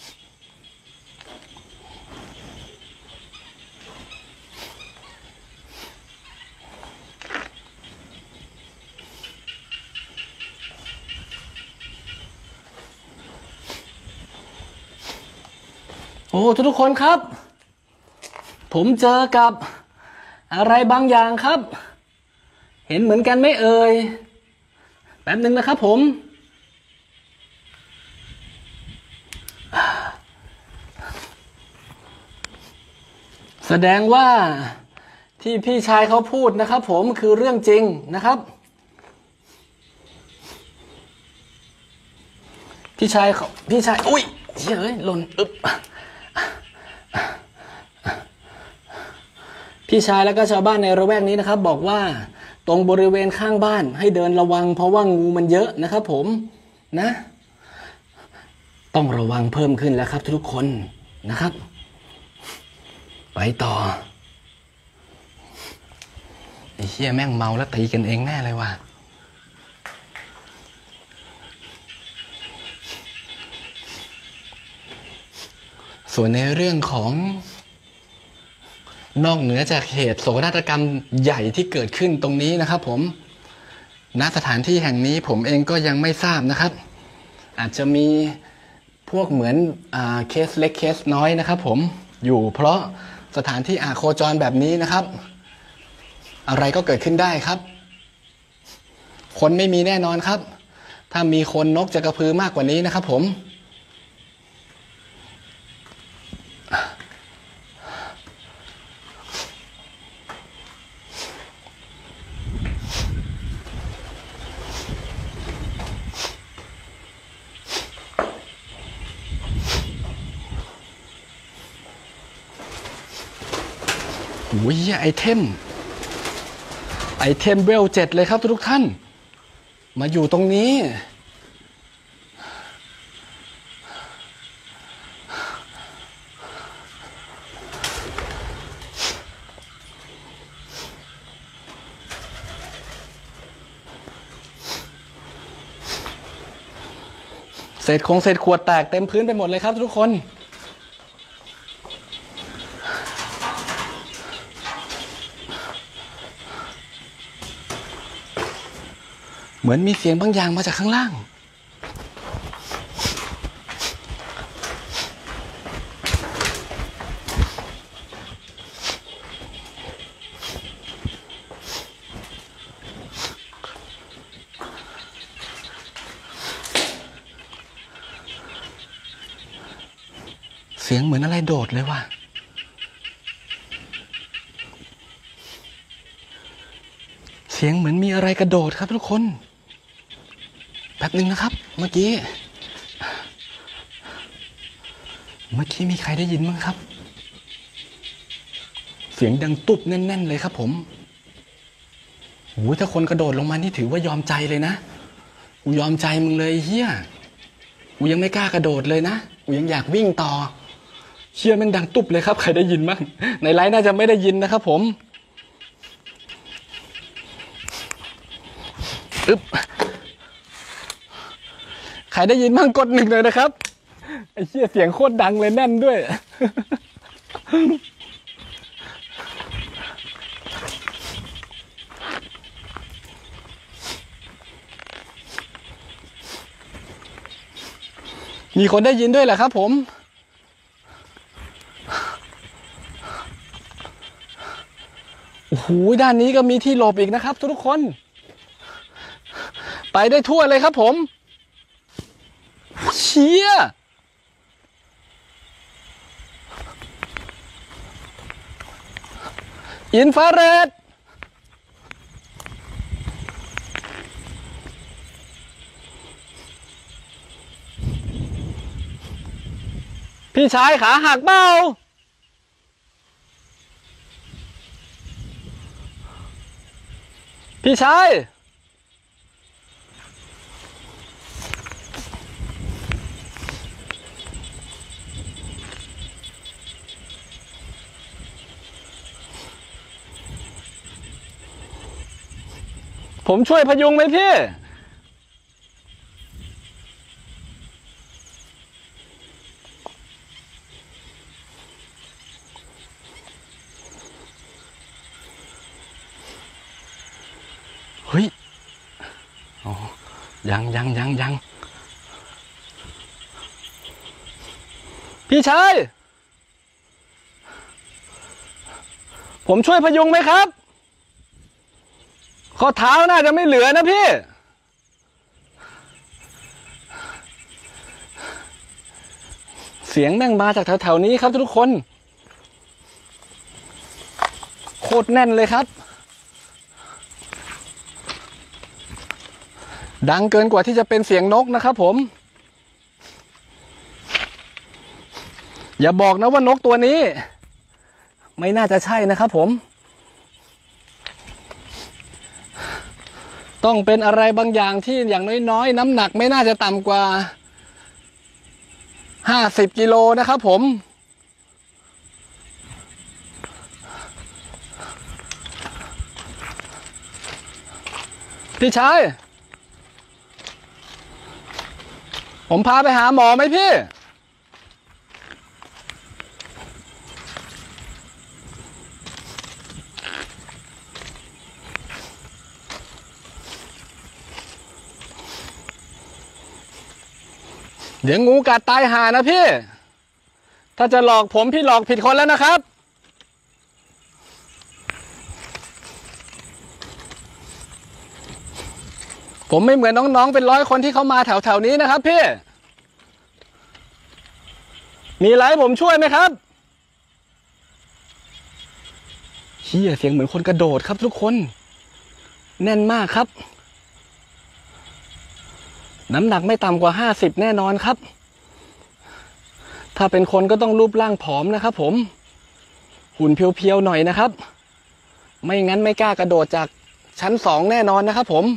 โอ้ทุกๆคนครับผมเจอกับอะไรบางอย่างครับเห็นเหมือนกันไหมเอ่ยแป๊บหนึ่งนะครับผมแสดงว่าที่พี่ชายเขาพูดนะครับผมคือเรื่องจริงนะครับพี่ชายเขาพี่ชายอุ้ยเฮ้ยหล่นอึ๊บพี่ชายแล้วก็ชาวบ้านในระแวกนี้นะครับบอกว่าตรงบริเวณข้างบ้านให้เดินระวังเพราะว่างูมันเยอะนะครับผมนะต้องระวังเพิ่มขึ้นแล้วครับทุกคนนะครับไปต่อไอ้เหี้ยแม่งเมาแล้วตีกันเองแน่เลยว่ะส่วนในเรื่องของนอกเหนือจากเหตุโศกนาฏกรรมใหญ่ที่เกิดขึ้นตรงนี้นะครับผมณสถานที่แห่งนี้ผมเองก็ยังไม่ทราบนะครับอาจจะมีพวกเหมือนอ่าเคสเล็กเคสน้อยนะครับผมอยู่เพราะสถานที่อาโคจรแบบนี้นะครับอะไรก็เกิดขึ้นได้ครับคนไม่มีแน่นอนครับถ้ามีคนนกจะกระพือมากกว่านี้นะครับผมอุ้ยไอเทมไอเทมเวลเจ็ดเลยครับทุกท่านมาอยู่ตรงนี้เศษคงเศษขวดแตกเต็มพื้นไปหมดเลยครับทุกคนเหมือนมีเสียงบางอย่างมาจากข้างล่างเสียงเหมือนอะไรโดดเลยว่ะเสียงเหมือนมีอะไรกระโดดครับทุกคนแป๊บนึงนะครับเมื่อกี้เมื่อกี้มีใครได้ยินมั้งครับเสียงดังตุ๊บแน่นๆเลยครับผมโอ้ยถ้าคนกระโดดลงมานี่ถือว่ายอมใจเลยนะกูยอมใจมึงเลยเฮียกูยังไม่กล้ากระโดดเลยนะกูยังอยากวิ่งต่อเชี่ยมันดังตุ๊บเลยครับใครได้ยินมั้งในไลน์น่าจะไม่ได้ยินนะครับผมอึ๊บใครได้ยินมั่งกดหนึ่งเลยนะครับไอ้เชี่ยเสียงโคตรดังเลยแน่นด้วยมีคนได้ยินด้วยแหละครับผมโอ้โหด้านนี้ก็มีที่หลบอีกนะครับทุกคนไปได้ทั่วเลยครับผมเชี่ยอินฟราเรดพี่ชายขาหักเปล่าพี่ชายผมช่วยพยุงไหมพี่ยังยังยังยังพี่ชายผมช่วยพยุงไหมครับข้อเท้าน่าจะไม่เหลือนะพี่เสียงแม่งมาจากแถวๆนี้ครับทุกคนโคตรแน่นเลยครับดังเกินกว่าที่จะเป็นเสียงนกนะครับผมอย่าบอกนะว่านกตัวนี้ไม่น่าจะใช่นะครับผมต้องเป็นอะไรบางอย่างที่อย่างน้อยๆน้ำหนักไม่น่าจะต่ำกว่าห้าสิบกิโลนะครับผมพี่ชายผมพาไปหาหมอไหมพี่เดี๋ยวงูกัดตายห่านะพี่ถ้าจะหลอกผมพี่หลอกผิดคนแล้วนะครับผมไม่เหมือนน้องๆเป็นร้อยคนที่เขามาแถวๆนี้นะครับพี่มีอะไรให้ผมช่วยไหมครับเฮียเสียงเหมือนคนกระโดดครับทุกคนแน่นมากครับน้ำหนักไม่ต่ำกว่าห้าสิบแน่นอนครับถ้าเป็นคนก็ต้องรูปร่างผอมนะครับผมหุ่นเพียวๆหน่อยนะครับไม่งั้นไม่กล้ากระโดดจากชั้นสองแน่นอนนะครับผม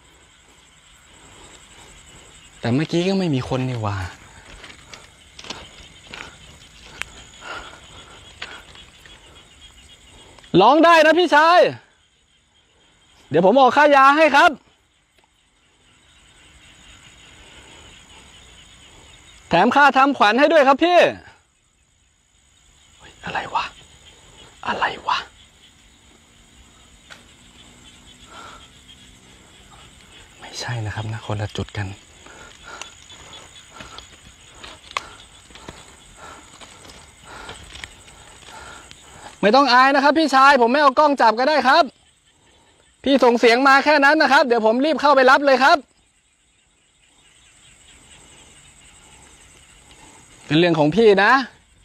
แต่เมื่อกี้ก็ไม่มีคนนี่หว่าร้องได้นะพี่ชายเดี๋ยวผมออกค่ายาให้ครับแถมค่าทำขวัญให้ด้วยครับพี่อะไรวะอะไรวะไม่ใช่นะครับนะคนละจุดกันไม่ต้องอายนะครับพี่ชายผมไม่เอากล้องจับก็ได้ครับพี่ส่งเสียงมาแค่นั้นนะครับเดี๋ยวผมรีบเข้าไปรับเลยครับเป็นเรื่องของพี่นะ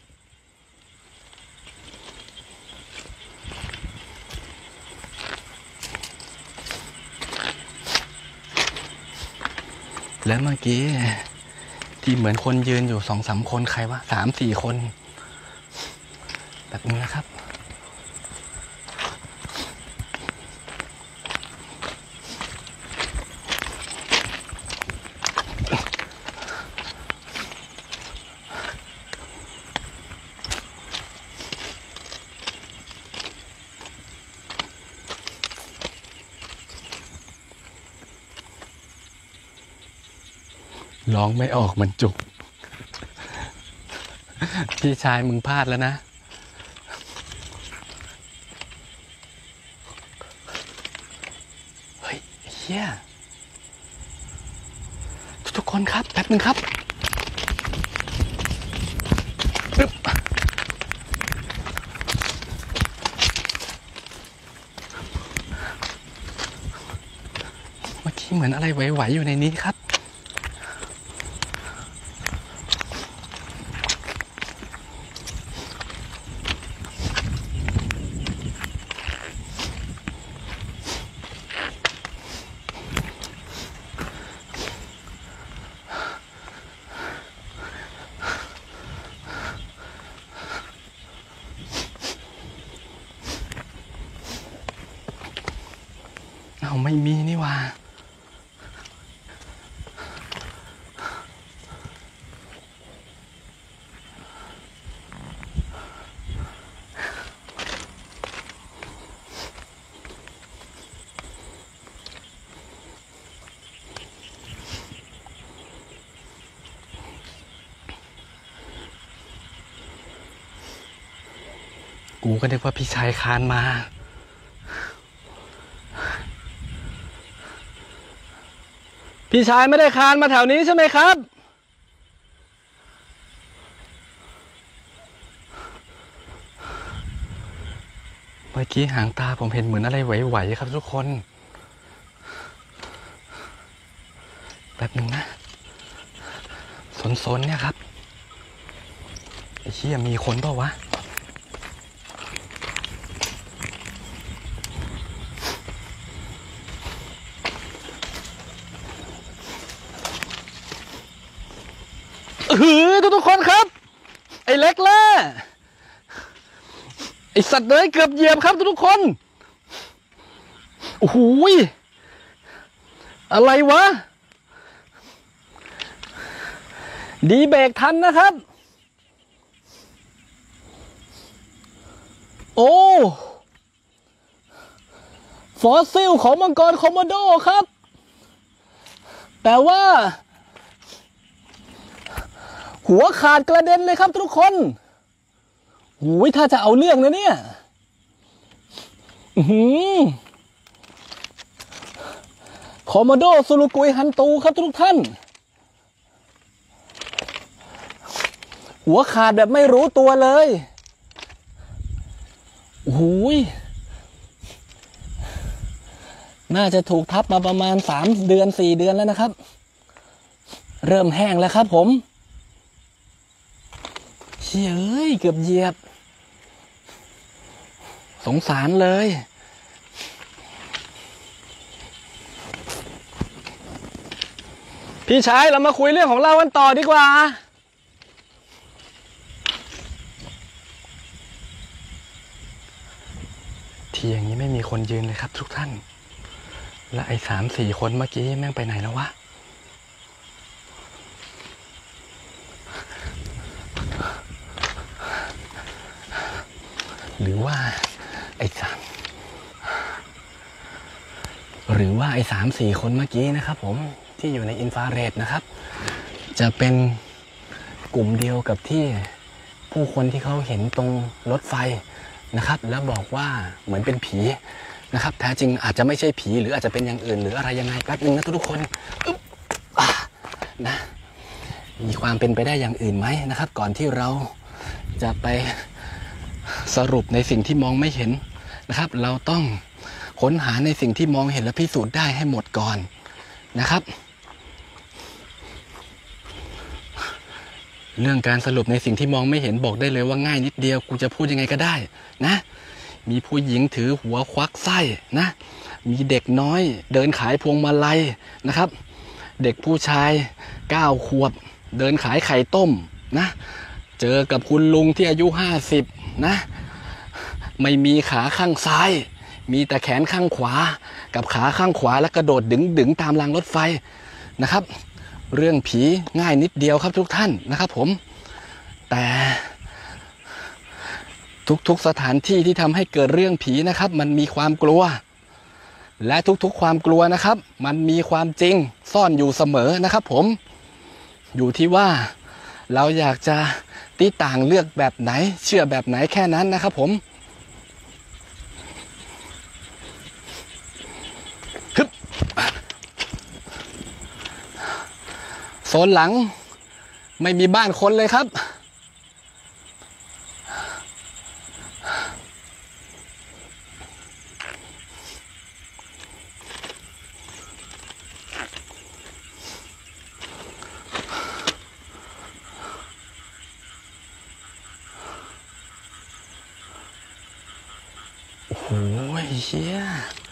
แล้วเมื่อกี้ที่เหมือนคนยืนอยู่สองสามคนใครวะสามสี่คนแบบนี้นะครับร้องไม่ออกมันจุกพี่ชายมึงพลาดแล้วนะเฮ้ยเฮียทุกคนครับแป๊บนึงครับปึ๊บเมื่อกี้เหมือนอะไรไหวๆอยู่ในนี้ครับเอาไม่มีนี่ว่ากูก็นึกว่าพี่ชายคานมาพพี่ชายไม่ได้คานมาแถวนี้ใช่ไหมครับเมื่อกี้หางตาผมเห็นเหมือนอะไรไหวๆครับทุกคนแบบหนึ่งนะสนๆเนี่ยครับไอ้เหี้ยมีคนเปล่าวะเออทุกๆคนครับไอ้เล็กแล่ไอ้สัตว์เลยเกือบเหยียบครับทุกๆคนโอ้โหอะไรวะดีเบรกทันนะครับโอ้ฟอสซิลของมังกรคอมโมโดครับแต่ว่าหัวขาดกระเด็นเลยครับทุกคนโอ้ยถ้าจะเอาเรื่องนะเนี่ยอือหือคอมโมโดซูรุกุยฮันตูครับทุกท่านหัวขาดแบบไม่รู้ตัวเลยโอ้ยน่าจะถูกทับมาประมาณสามเดือนสี่เดือนแล้วนะครับเริ่มแห้งแล้วครับผมเชี่ยเอ้ยเกือบเหยียบสงสารเลยพี่ชายเรามาคุยเรื่องของเรากันต่อดีกว่าที่อย่างนี้ไม่มีคนยืนเลยครับทุกท่านและไอ้สามสี่คนเมื่อกี้แม่งไปไหนแล้ววะหรือว่าไอ้สามหรือว่าไอ้สามสี่คนเมื่อกี้นะครับผมที่อยู่ในอินฟราเรดนะครับจะเป็นกลุ่มเดียวกับที่ผู้คนที่เขาเห็นตรงรถไฟนะครับแล้วบอกว่าเหมือนเป็นผีนะครับแท้จริงอาจจะไม่ใช่ผีหรืออาจจะเป็นอย่างอื่นหรืออะไรยังไงแป๊บนึงนะทุกคนนะมีความเป็นไปได้อย่างอื่นไหมนะครับก่อนที่เราจะไปสรุปในสิ่งที่มองไม่เห็นนะครับเราต้องค้นหาในสิ่งที่มองเห็นและพิสูจน์ได้ให้หมดก่อนนะครับเรื่องการสรุปในสิ่งที่มองไม่เห็นบอกได้เลยว่าง่ายนิดเดียวกูจะพูดยังไงก็ได้นะมีผู้หญิงถือหัวควักไส้นะมีเด็กน้อยเดินขายพวงมาลัยนะครับเด็กผู้ชายเก้าขวบเดินขายไข่ต้มนะเจอกับคุณลุงที่อายุห้าสิบนะไม่มีขาข้างซ้ายมีแต่แขนข้างขวากับขาข้างขวาและกระโดดดึงดึงตามรางรถไฟนะครับเรื่องผีง่ายนิดเดียวครับทุกท่านนะครับผมแต่ทุกๆสถานที่ที่ทำให้เกิดเรื่องผีนะครับมันมีความกลัวและทุกๆความกลัวนะครับมันมีความจริงซ่อนอยู่เสมอนะครับผมอยู่ที่ว่าเราอยากจะตีต่างเลือกแบบไหนเชื่อแบบไหนแค่นั้นนะครับผมฮึบโซนหลังไม่มีบ้านคนเลยครับโอ้ยเชี่ย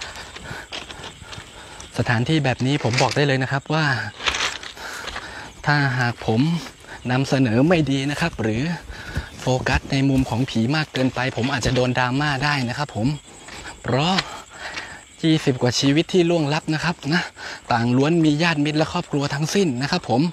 สถานที่แบบนี้ผมบอกได้เลยนะครับว่าถ้าหากผมนำเสนอไม่ดีนะครับหรือโฟกัสในมุมของผีมากเกินไปผมอาจจะโดนดราม่าได้นะครับผมเพราะยี่สิบกว่าชีวิตที่ล่วงลับนะครับนะต่างล้วนมีญาติมิตรและครอบครัวทั้งสิ้นนะครับผม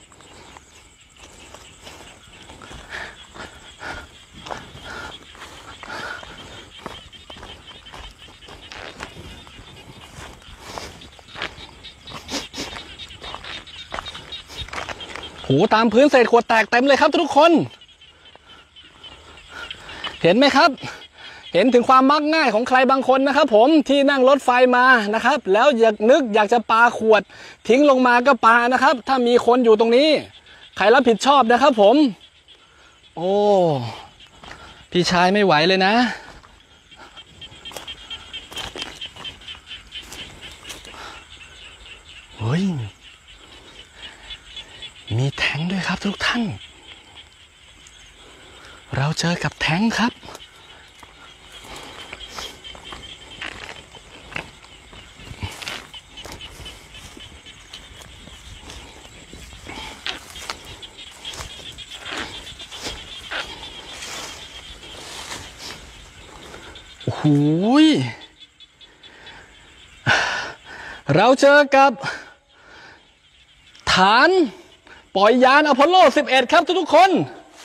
โหตามพื้นเศษขวดแตกเต็มเลยครับทุกคนเห็นไหมครับเห็นถึงความมักง่ายของใครบางคนนะครับผมที่นั่งรถไฟมานะครับแล้วอยากนึกอยากจะปาขวดทิ้งลงมาก็ปานะครับถ้ามีคนอยู่ตรงนี้ใครรับผิดชอบนะครับผมโอ้พี่ชายไม่ไหวเลยนะเฮ้ยมีแท้งด้วยครับทุกท่านเราเจอกับแท้งครับโอ้โหเราเจอกับฐานปล่อยยานอพอลโลสิบเอ็ดครับทุกๆคน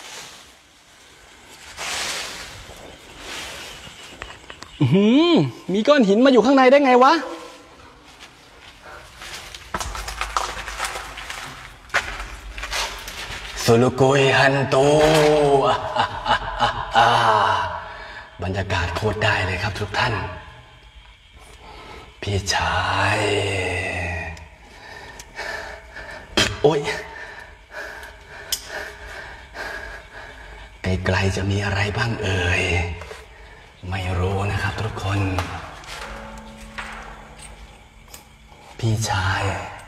หืมมีก้อนหินมาอยู่ข้างในได้ไงวะสุลุกุยฮันโตบรรยากาศโคตรได้เลยครับทุกท่านพี่ชายโอ้ยไกลๆจะมีอะไรบ้างเอ่ยไม่รู้นะครับทุกคนพี่ชาย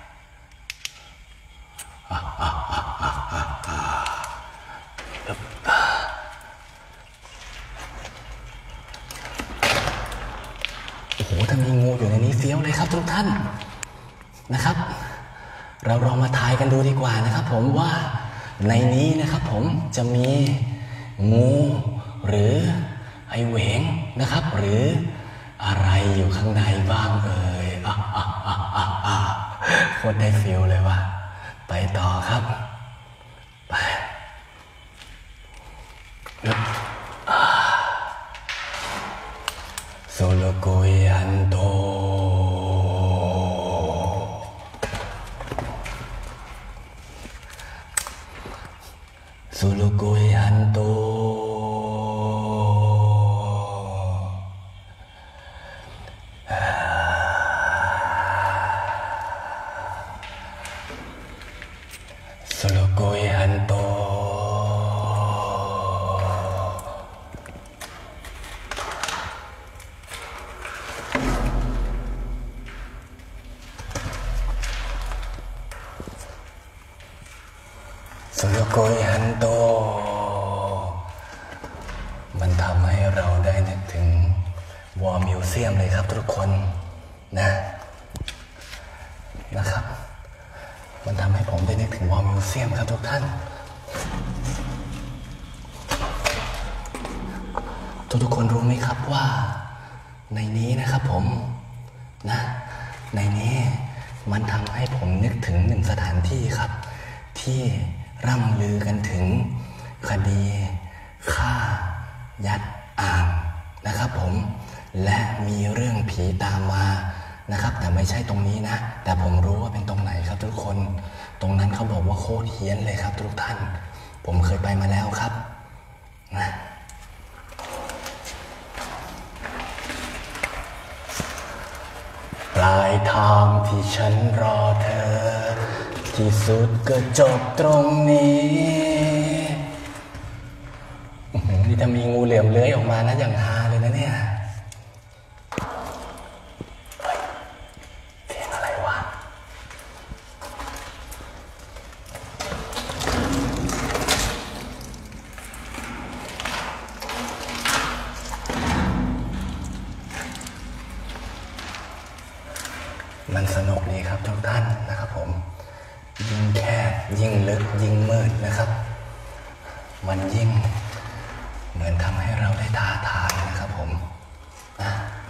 โอ้โหถ้ามีงูอยู่ในนี้เฟี้ยวเลยครับทุกท่านนะครับเราลองมาทายกันดูดีกว่านะครับผมว่าในนี้นะครับผมจะมีงูหรือไอเหวงนะครับหรืออะไรอยู่ข้างในบ้างเอ่ยอ่ะอ่ะอ่ะอ่ะอ่ะโคตรได้ฟิลเลยว่ะไปต่อครับไปโซโลโกยันโตโซโลโกยันโตโซโลโกยันโตโซโลโกยันโตมันทำให้เราได้นึกถึงวอร์มิวเซียมเลยครับทุกคนนะนะครับมันทำให้ผมได้นึกถึงวอร์มิวเซียมครับทุกท่านทุกๆคนรู้ไหมครับว่าในนี้นะครับผมนะในนี้มันทำให้ผมนึกถึงหนึ่งสถานที่ครับที่ร่ำลือกันถึงคดีฆ่ายัดอ่างนะครับผมและมีเรื่องผีตามมานะครับแต่ไม่ใช่ตรงนี้นะแต่ผมรู้ว่าเป็นตรงไหนครับทุกคนตรงนั้นเขาบอกว่าโคตรเฮี้ยนเลยครับทุกท่านผมเคยไปมาแล้วครับนะปลายทางที่ฉันรอเธอที่สุดก็จบตรงนี้นี่ถ้ามีงูเหลือมเลื้อยออกมานะอย่างฮาเลยนะเนี่ยเสียงอะไรวะมันสนุกดีครับทุกท่านนะครับผมยิ่งแคบยิ่งลึกยิ่งมืดนะครับมันยิ่งเหมือนทำให้เราได้ท้าทายนะครับผมนะ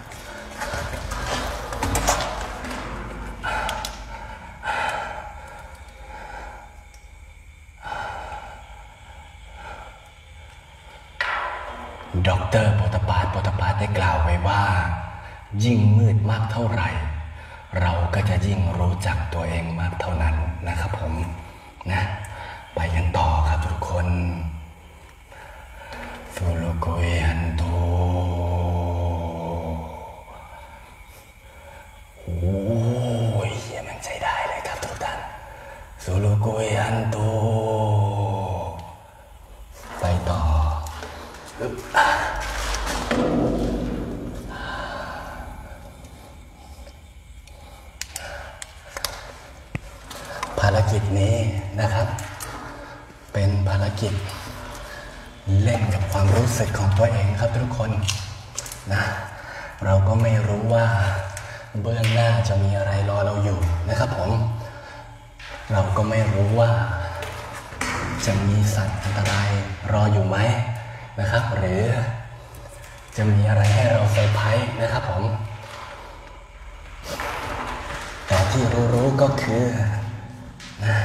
ด็อกเตอร์โปตปาสโปตปาสได้กล่าวไว้ว่ายิ่งมืดมากเท่าไหร่เราก็จะยิ่งรู้จักตัวเองมากเท่านั้นนะครับผมนะไปกันต่อครับทุกคนโซโลโกยันโตภารกิจนี้นะครับเป็นภารกิจเล่นกับความรู้สึกของตัวเองครับทุกคนนะเราก็ไม่รู้ว่าเบื้องหน้าจะมีอะไรรอเราอยู่นะครับผมเราก็ไม่รู้ว่าจะมีสัตว์อันตรายรออยู่ไหมนะครับหรือจะมีอะไรให้เราเซอร์ไพรส์นะครับผมแต่ที่รู้ๆก็คือนะ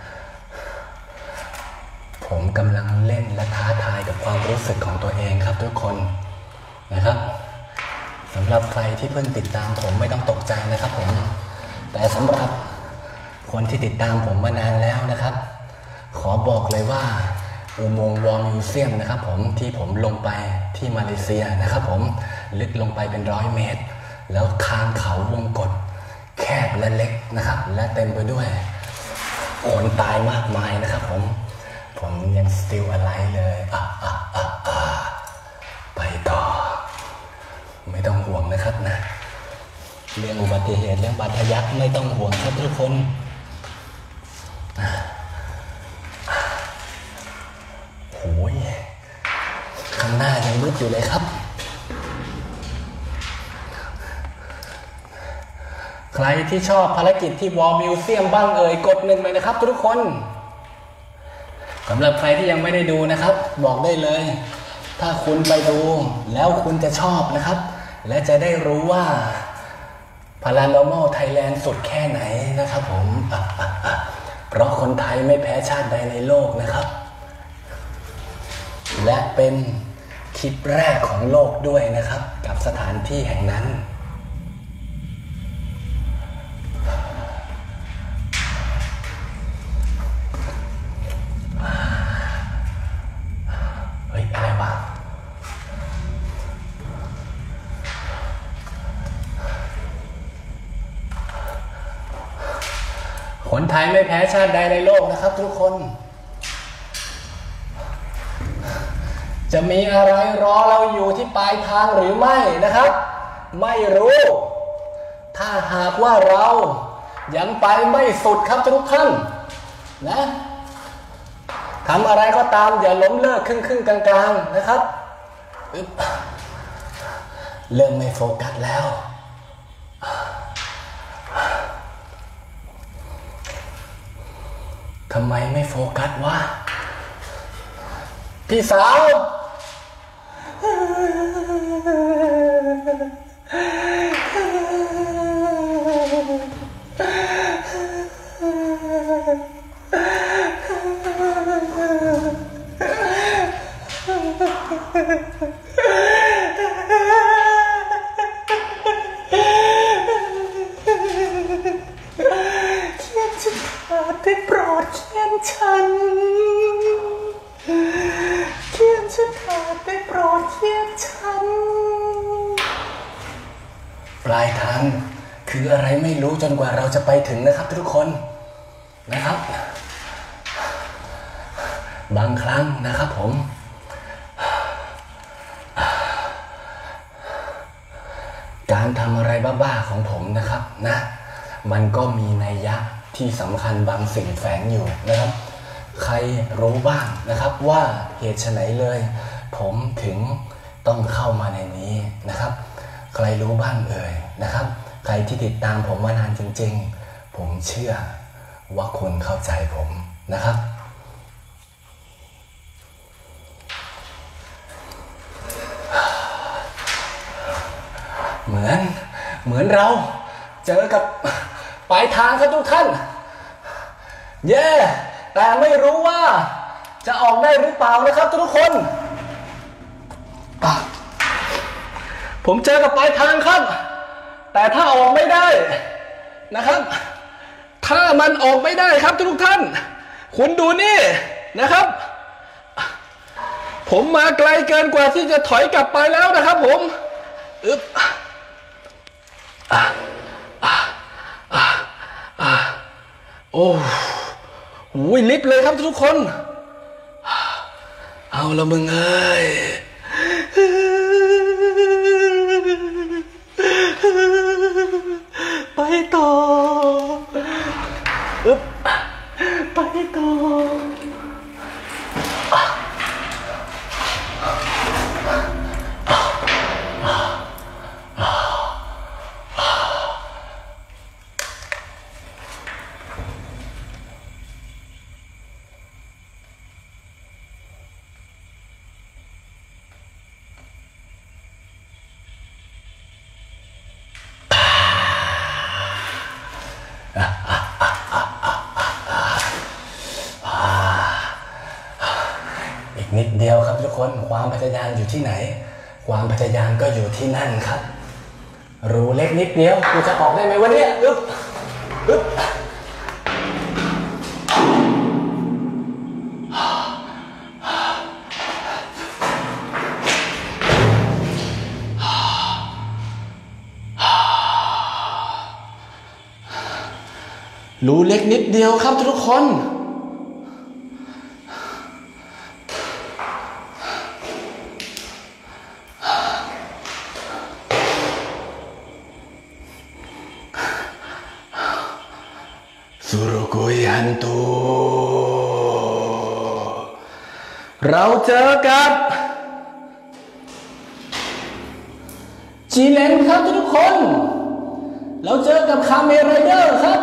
ผมกำลังเล่นและท้าทายกับความรู้สึกของตัวเองครับทุกคนนะครับสำหรับใครที่เพิ่งติดตามผมไม่ต้องตกใจนะครับผมแต่สำหรับคนที่ติดตามผมมานานแล้วนะครับขอบอกเลยว่าอุโมงค์วอร์มิวเซียมนะครับผมที่ผมลงไปที่มาเลเซียนะครับผมลึกลงไปเป็นร้อยเมตรแล้วคานเขาวงกฏแคบและเล็กนะครับและเต็มไปด้วยคนตายมากมายนะครับผมผมยัง still alive เลยอ่ะอ่ะอ่ะอ่ะไปต่อไม่ต้องห่วงนะครับนะเรื่องอุบัติเหตุเรื่องบาดทะยักไม่ต้องห่วงครับทุกคนโอ้ยข้างหน้ายังมืดอยู่เลยครับใครที่ชอบภารกิจที่วอลมิวเซียมบ้างเอ่ยกดหนึ่งเลยนะครับทุกคนสำหรับใครที่ยังไม่ได้ดูนะครับบอกได้เลยถ้าคุณไปดูแล้วคุณจะชอบนะครับและจะได้รู้ว่า Paranormal Thailand สุดแค่ไหนนะครับผมอ่ะอ่ะอ่ะเพราะคนไทยไม่แพ้ชาติใดในโลกนะครับและเป็นคลิปแรกของโลกด้วยนะครับกับสถานที่แห่งนั้นเฮ้ยอะไรวะคนไทยไม่แพ้ชาติใดในโลกนะครับทุกคนจะมีอะไรรอเราอยู่ที่ปลายทางหรือไม่นะครับไม่รู้ถ้าหากว่าเรายังไปไม่สุดครับทุกท่านนะทำอะไรก็ตามอย่าล้มเลิกครึ่งครึ่งกลางๆนะครับเริ่มไม่โฟกัสแล้วทำไมไม่โฟกัสวะพี่สาวได้โปรดเขียนฉันเขียนฉันเถิดได้โปรดเขียนฉันปลายทางคืออะไรไม่รู้จนกว่าเราจะไปถึงนะครับทุกคนนะครับบางครั้งนะครับผมการทำอะไรบ้าๆของผมนะครับนะมันก็มีนัยยะที่สำคัญบางสิ่งแฝงอยู่นะครับใครรู้บ้างนะครับว่าเหตุไฉนเลยผมถึงต้องเข้ามาในนี้นะครับใครรู้บ้างเอ่ยนะครับใครที่ติดตามผมมานานจริงๆผมเชื่อว่าคุณเข้าใจผมนะครับเหมือนเหมือนเราเจอกับปลายทางครับทุกท่านเย้แต่ไม่รู้ว่าจะออกได้หรือเปล่านะครับทุกคนผมเจอกับปลายทางครับแต่ถ้าออกไม่ได้นะครับถ้ามันออกไม่ได้ครับทุกท่านคุณดูนี่นะครับผมมาไกลเกินกว่าที่จะถอยกลับไปแล้วนะครับผมอึ๊บอ่ะอ่ะอ่ะอ่ะโอ้โหลิฟต์เลยครับทุกคนเอาละมึงเอ้ยคนความพยายามอยู่ที่ไหนความพยายามก็อยู่ที่นั่นครับรูเล็กนิดเดียวกูจะออกได้ไหมวะเนี่ยอึ๊บอึ๊บรูเล็กนิดเดียวครับทุกคนสุรุกุยันตุเราเจอกับจีเลนครับทุกคนเราเจอกับคาเมไรเดอร์ครับ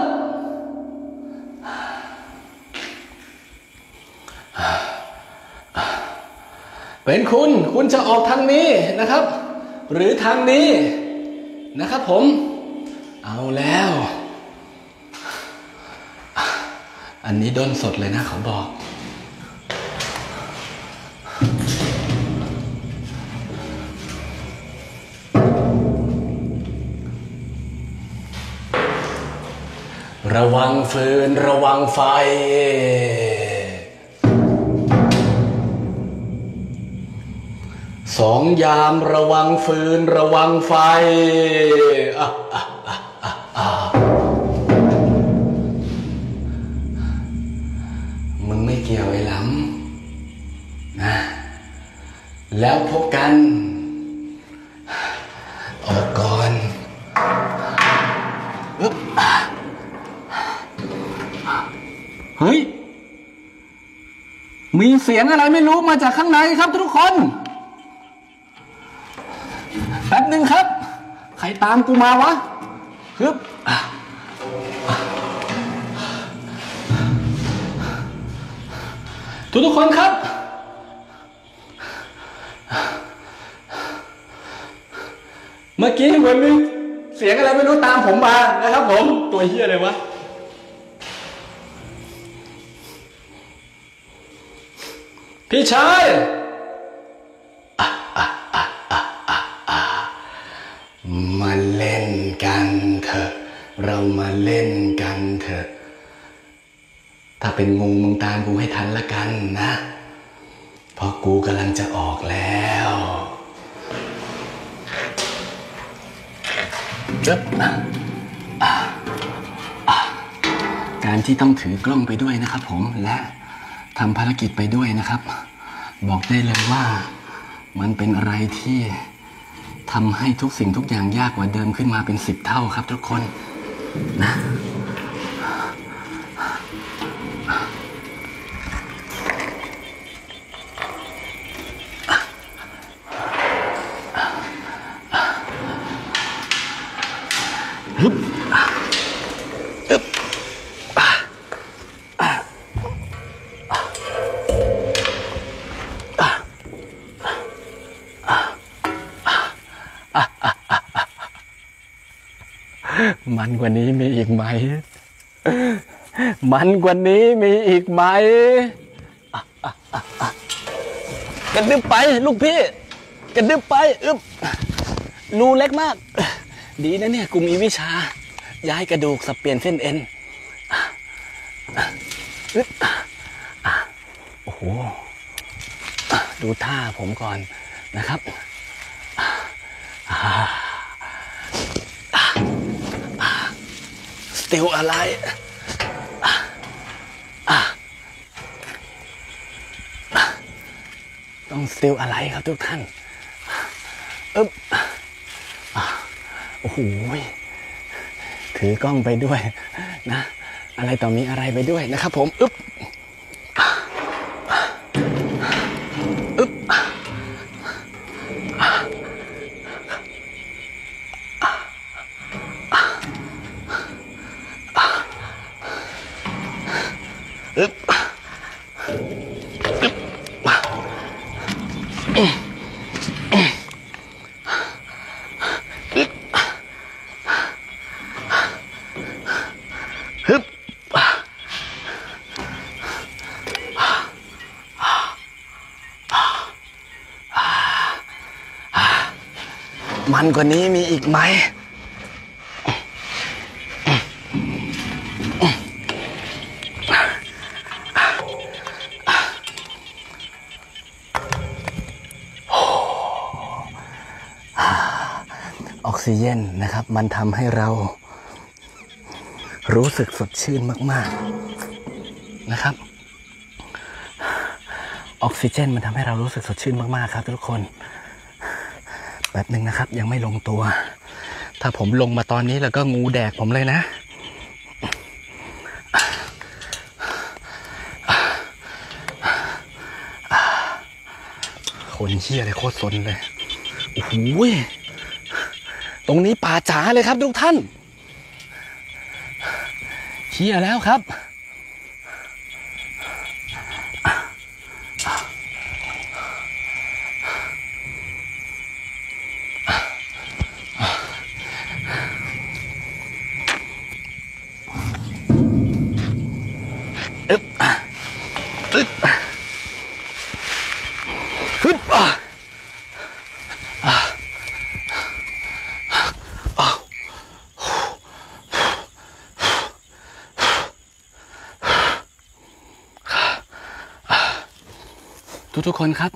เป็นคุณคุณจะออกทางนี้นะครับหรือทางนี้นะครับผมเอาแล้วอันนี้ด้นสดเลยนะเขาบอกระวังฟืนระวังไฟสองยามระวังฟืนระวังไฟอ่ะอ่ะอ่ะอ่ะอ่ะมึงไม่เกี่ยวไอ้หล้ำนะแล้วพบกันออกก่อนอึ๊บเฮ้ยมีเสียงอะไรไม่รู้มาจากข้างในครับทุกคนแป๊บหนึ่งครับใครตามกูมาวะฮึบทุกทุกคนครับเมื่อกี้เหมือนมีเสียงอะไรไม่รู้ตามผมมานะครับผมตัวเหี้ยอะไรวะพี่ชายมาเล่นกันเถอะเรามาเล่นกันเถอะถ้าเป็นงูมึงตามกูให้ทันละกันนะเพราะกูกำลังจะออกแล้วจึ๊บการที่ต้องถือกล้องไปด้วยนะครับผมและทำภารกิจไปด้วยนะครับบอกได้เลยว่ามันเป็นอะไรที่ทำให้ทุกสิ่งทุกอย่างยากกว่าเดิมขึ้นมาเป็นสิบเท่าครับทุกคนนะฮึบอึ๊บมันกว่านี้มีอีกไหมมันกว่านี้มีอีกไหมกระดึบไปลูกพี่กระดึบไปอึ๊บรูเล็กมากดีนะเนี่ยกูมีวิชาย้ายกระดูกสับเปลี่ยนเส้นเอ็นอึ๊บโอ้โหดูท่าผมก่อนนะครับสติลอะไรต้องสติลอะไรครับทุกท่านอึ๊บโอ้โหถือกล้องไปด้วยนะอะไรต่อมีอะไรไปด้วยนะครับผมอึ๊บอึ๊บอึ๊บฮึบมันกว่านี้มีอีกไหมออกซิเจนนะครับมันทำให้เรารู้สึกสดชื่นมากๆนะครับออกซิเจนมันทำให้เรารู้สึกสดชื่นมากๆครับทุกคนแบบหนึ่งนะครับยังไม่ลงตัวถ้าผมลงมาตอนนี้แล้วก็งูแดกผมเลยนะคนเหี้ยอะไรโคตรสนเลยโอ้โหตรงนี้ป่าจ๋าเลยครับทุกท่านเหี้ยแล้วครับอึ๊บอึ๊บฮึบอ่ะอ่ะทุกๆคนครับ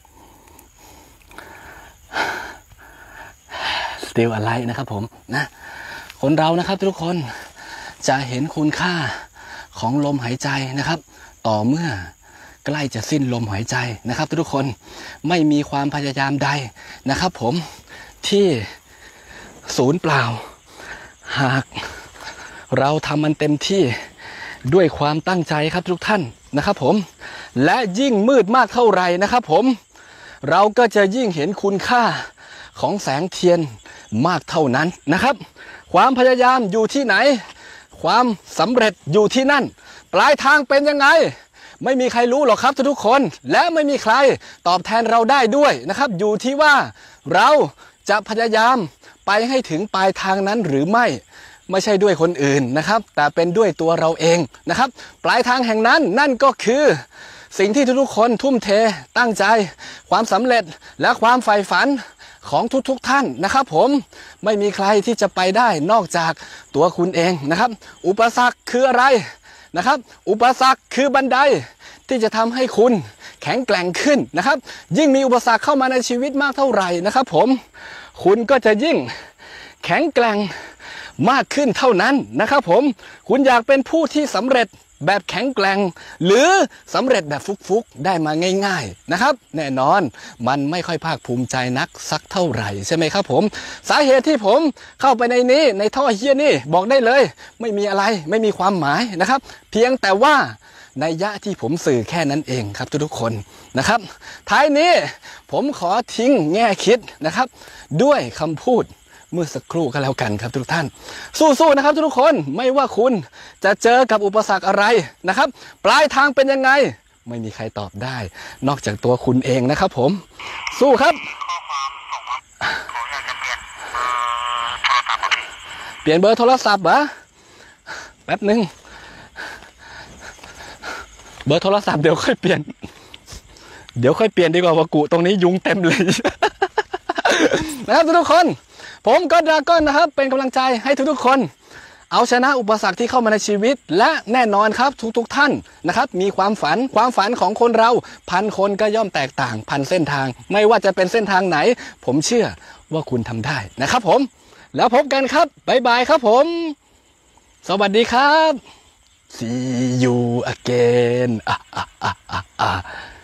still alive นะครับผมนะคนเรานะครับทุกคนจะเห็นคุณค่าของลมหายใจนะครับต่อเมื่อใกล้จะสิ้นลมหายใจนะครับทุกคนไม่มีความพยายามใดนะครับผมที่ศูนย์เปล่าหากเราทำมันเต็มที่ด้วยความตั้งใจครับทุกท่านนะครับผมและยิ่งมืดมากเท่าไหร่นะครับผมเราก็จะยิ่งเห็นคุณค่าของแสงเทียนมากเท่านั้นนะครับความพยายามอยู่ที่ไหนความสำเร็จอยู่ที่นั่นปลายทางเป็นยังไงไม่มีใครรู้หรอกครับทุกคนและไม่มีใครตอบแทนเราได้ด้วยนะครับอยู่ที่ว่าเราจะพยายามไปให้ถึงปลายทางนั้นหรือไม่ไม่ใช่ด้วยคนอื่นนะครับแต่เป็นด้วยตัวเราเองนะครับปลายทางแห่งนั้นนั่นก็คือสิ่งที่ทุกๆคนทุ่มเทตั้งใจความสำเร็จและความใฝ่ฝันของทุกๆท่านนะครับผมไม่มีใครที่จะไปได้นอกจากตัวคุณเองนะครับอุปสรรคคืออะไรนะครับอุปสรรคคือบันไดที่จะทำให้คุณแข็งแกร่งขึ้นนะครับยิ่งมีอุปสรรคเข้ามาในชีวิตมากเท่าไหร่นะครับผมคุณก็จะยิ่งแข็งแกร่งมากขึ้นเท่านั้นนะครับผมคุณอยากเป็นผู้ที่สำเร็จแบบแข็งแกร่งหรือสำเร็จแบบฟุกๆได้มาง่ายๆนะครับแน่นอนมันไม่ค่อยภาคภูมิใจนักสักเท่าไหร่ใช่ไหมครับผมสาเหตุที่ผมเข้าไปในนี้ในท่อเฮียนี่บอกได้เลยไม่มีอะไรไม่มีความหมายนะครับเพียงแต่ว่านัยยะที่ผมสื่อแค่นั้นเองครับทุกๆคนนะครับท้ายนี้ผมขอทิ้งแง่คิดนะครับด้วยคำพูดเมื่อสักครู่ก็แล้วกันครับทุกท่านสู้ๆนะครับทุกคนไม่ว่าคุณจะเจอกับอุปสรรคอะไรนะครับปลายทางเป็นยังไงไม่มีใครตอบได้นอกจากตัวคุณเองนะครับผมสู้ครับเปลี่ยนเบอร์โทรศัพท์เหรอแป๊บหนึ่งเบอร์โทรศัพท์เดี๋ยวค่อยเปลี่ยนเดี๋ยวค่อยเปลี่ยนดีกว่าว่ากูตรงนี้ยุงเต็มเลยนะครับทุกคนผมก็ดราก้อนนะครับเป็นกำลังใจให้ทุกๆคนเอาชนะอุปสรรคที่เข้ามาในชีวิตและแน่นอนครับทุกๆท่านนะครับมีความฝันความฝันของคนเราพันคนก็ย่อมแตกต่างพันเส้นทางไม่ว่าจะเป็นเส้นทางไหนผมเชื่อว่าคุณทำได้นะครับผมแล้วพบกันครับบ๊ายบายครับผมสวัสดีครับ See you again อ่ะอ่ะอ่ะอ่ะ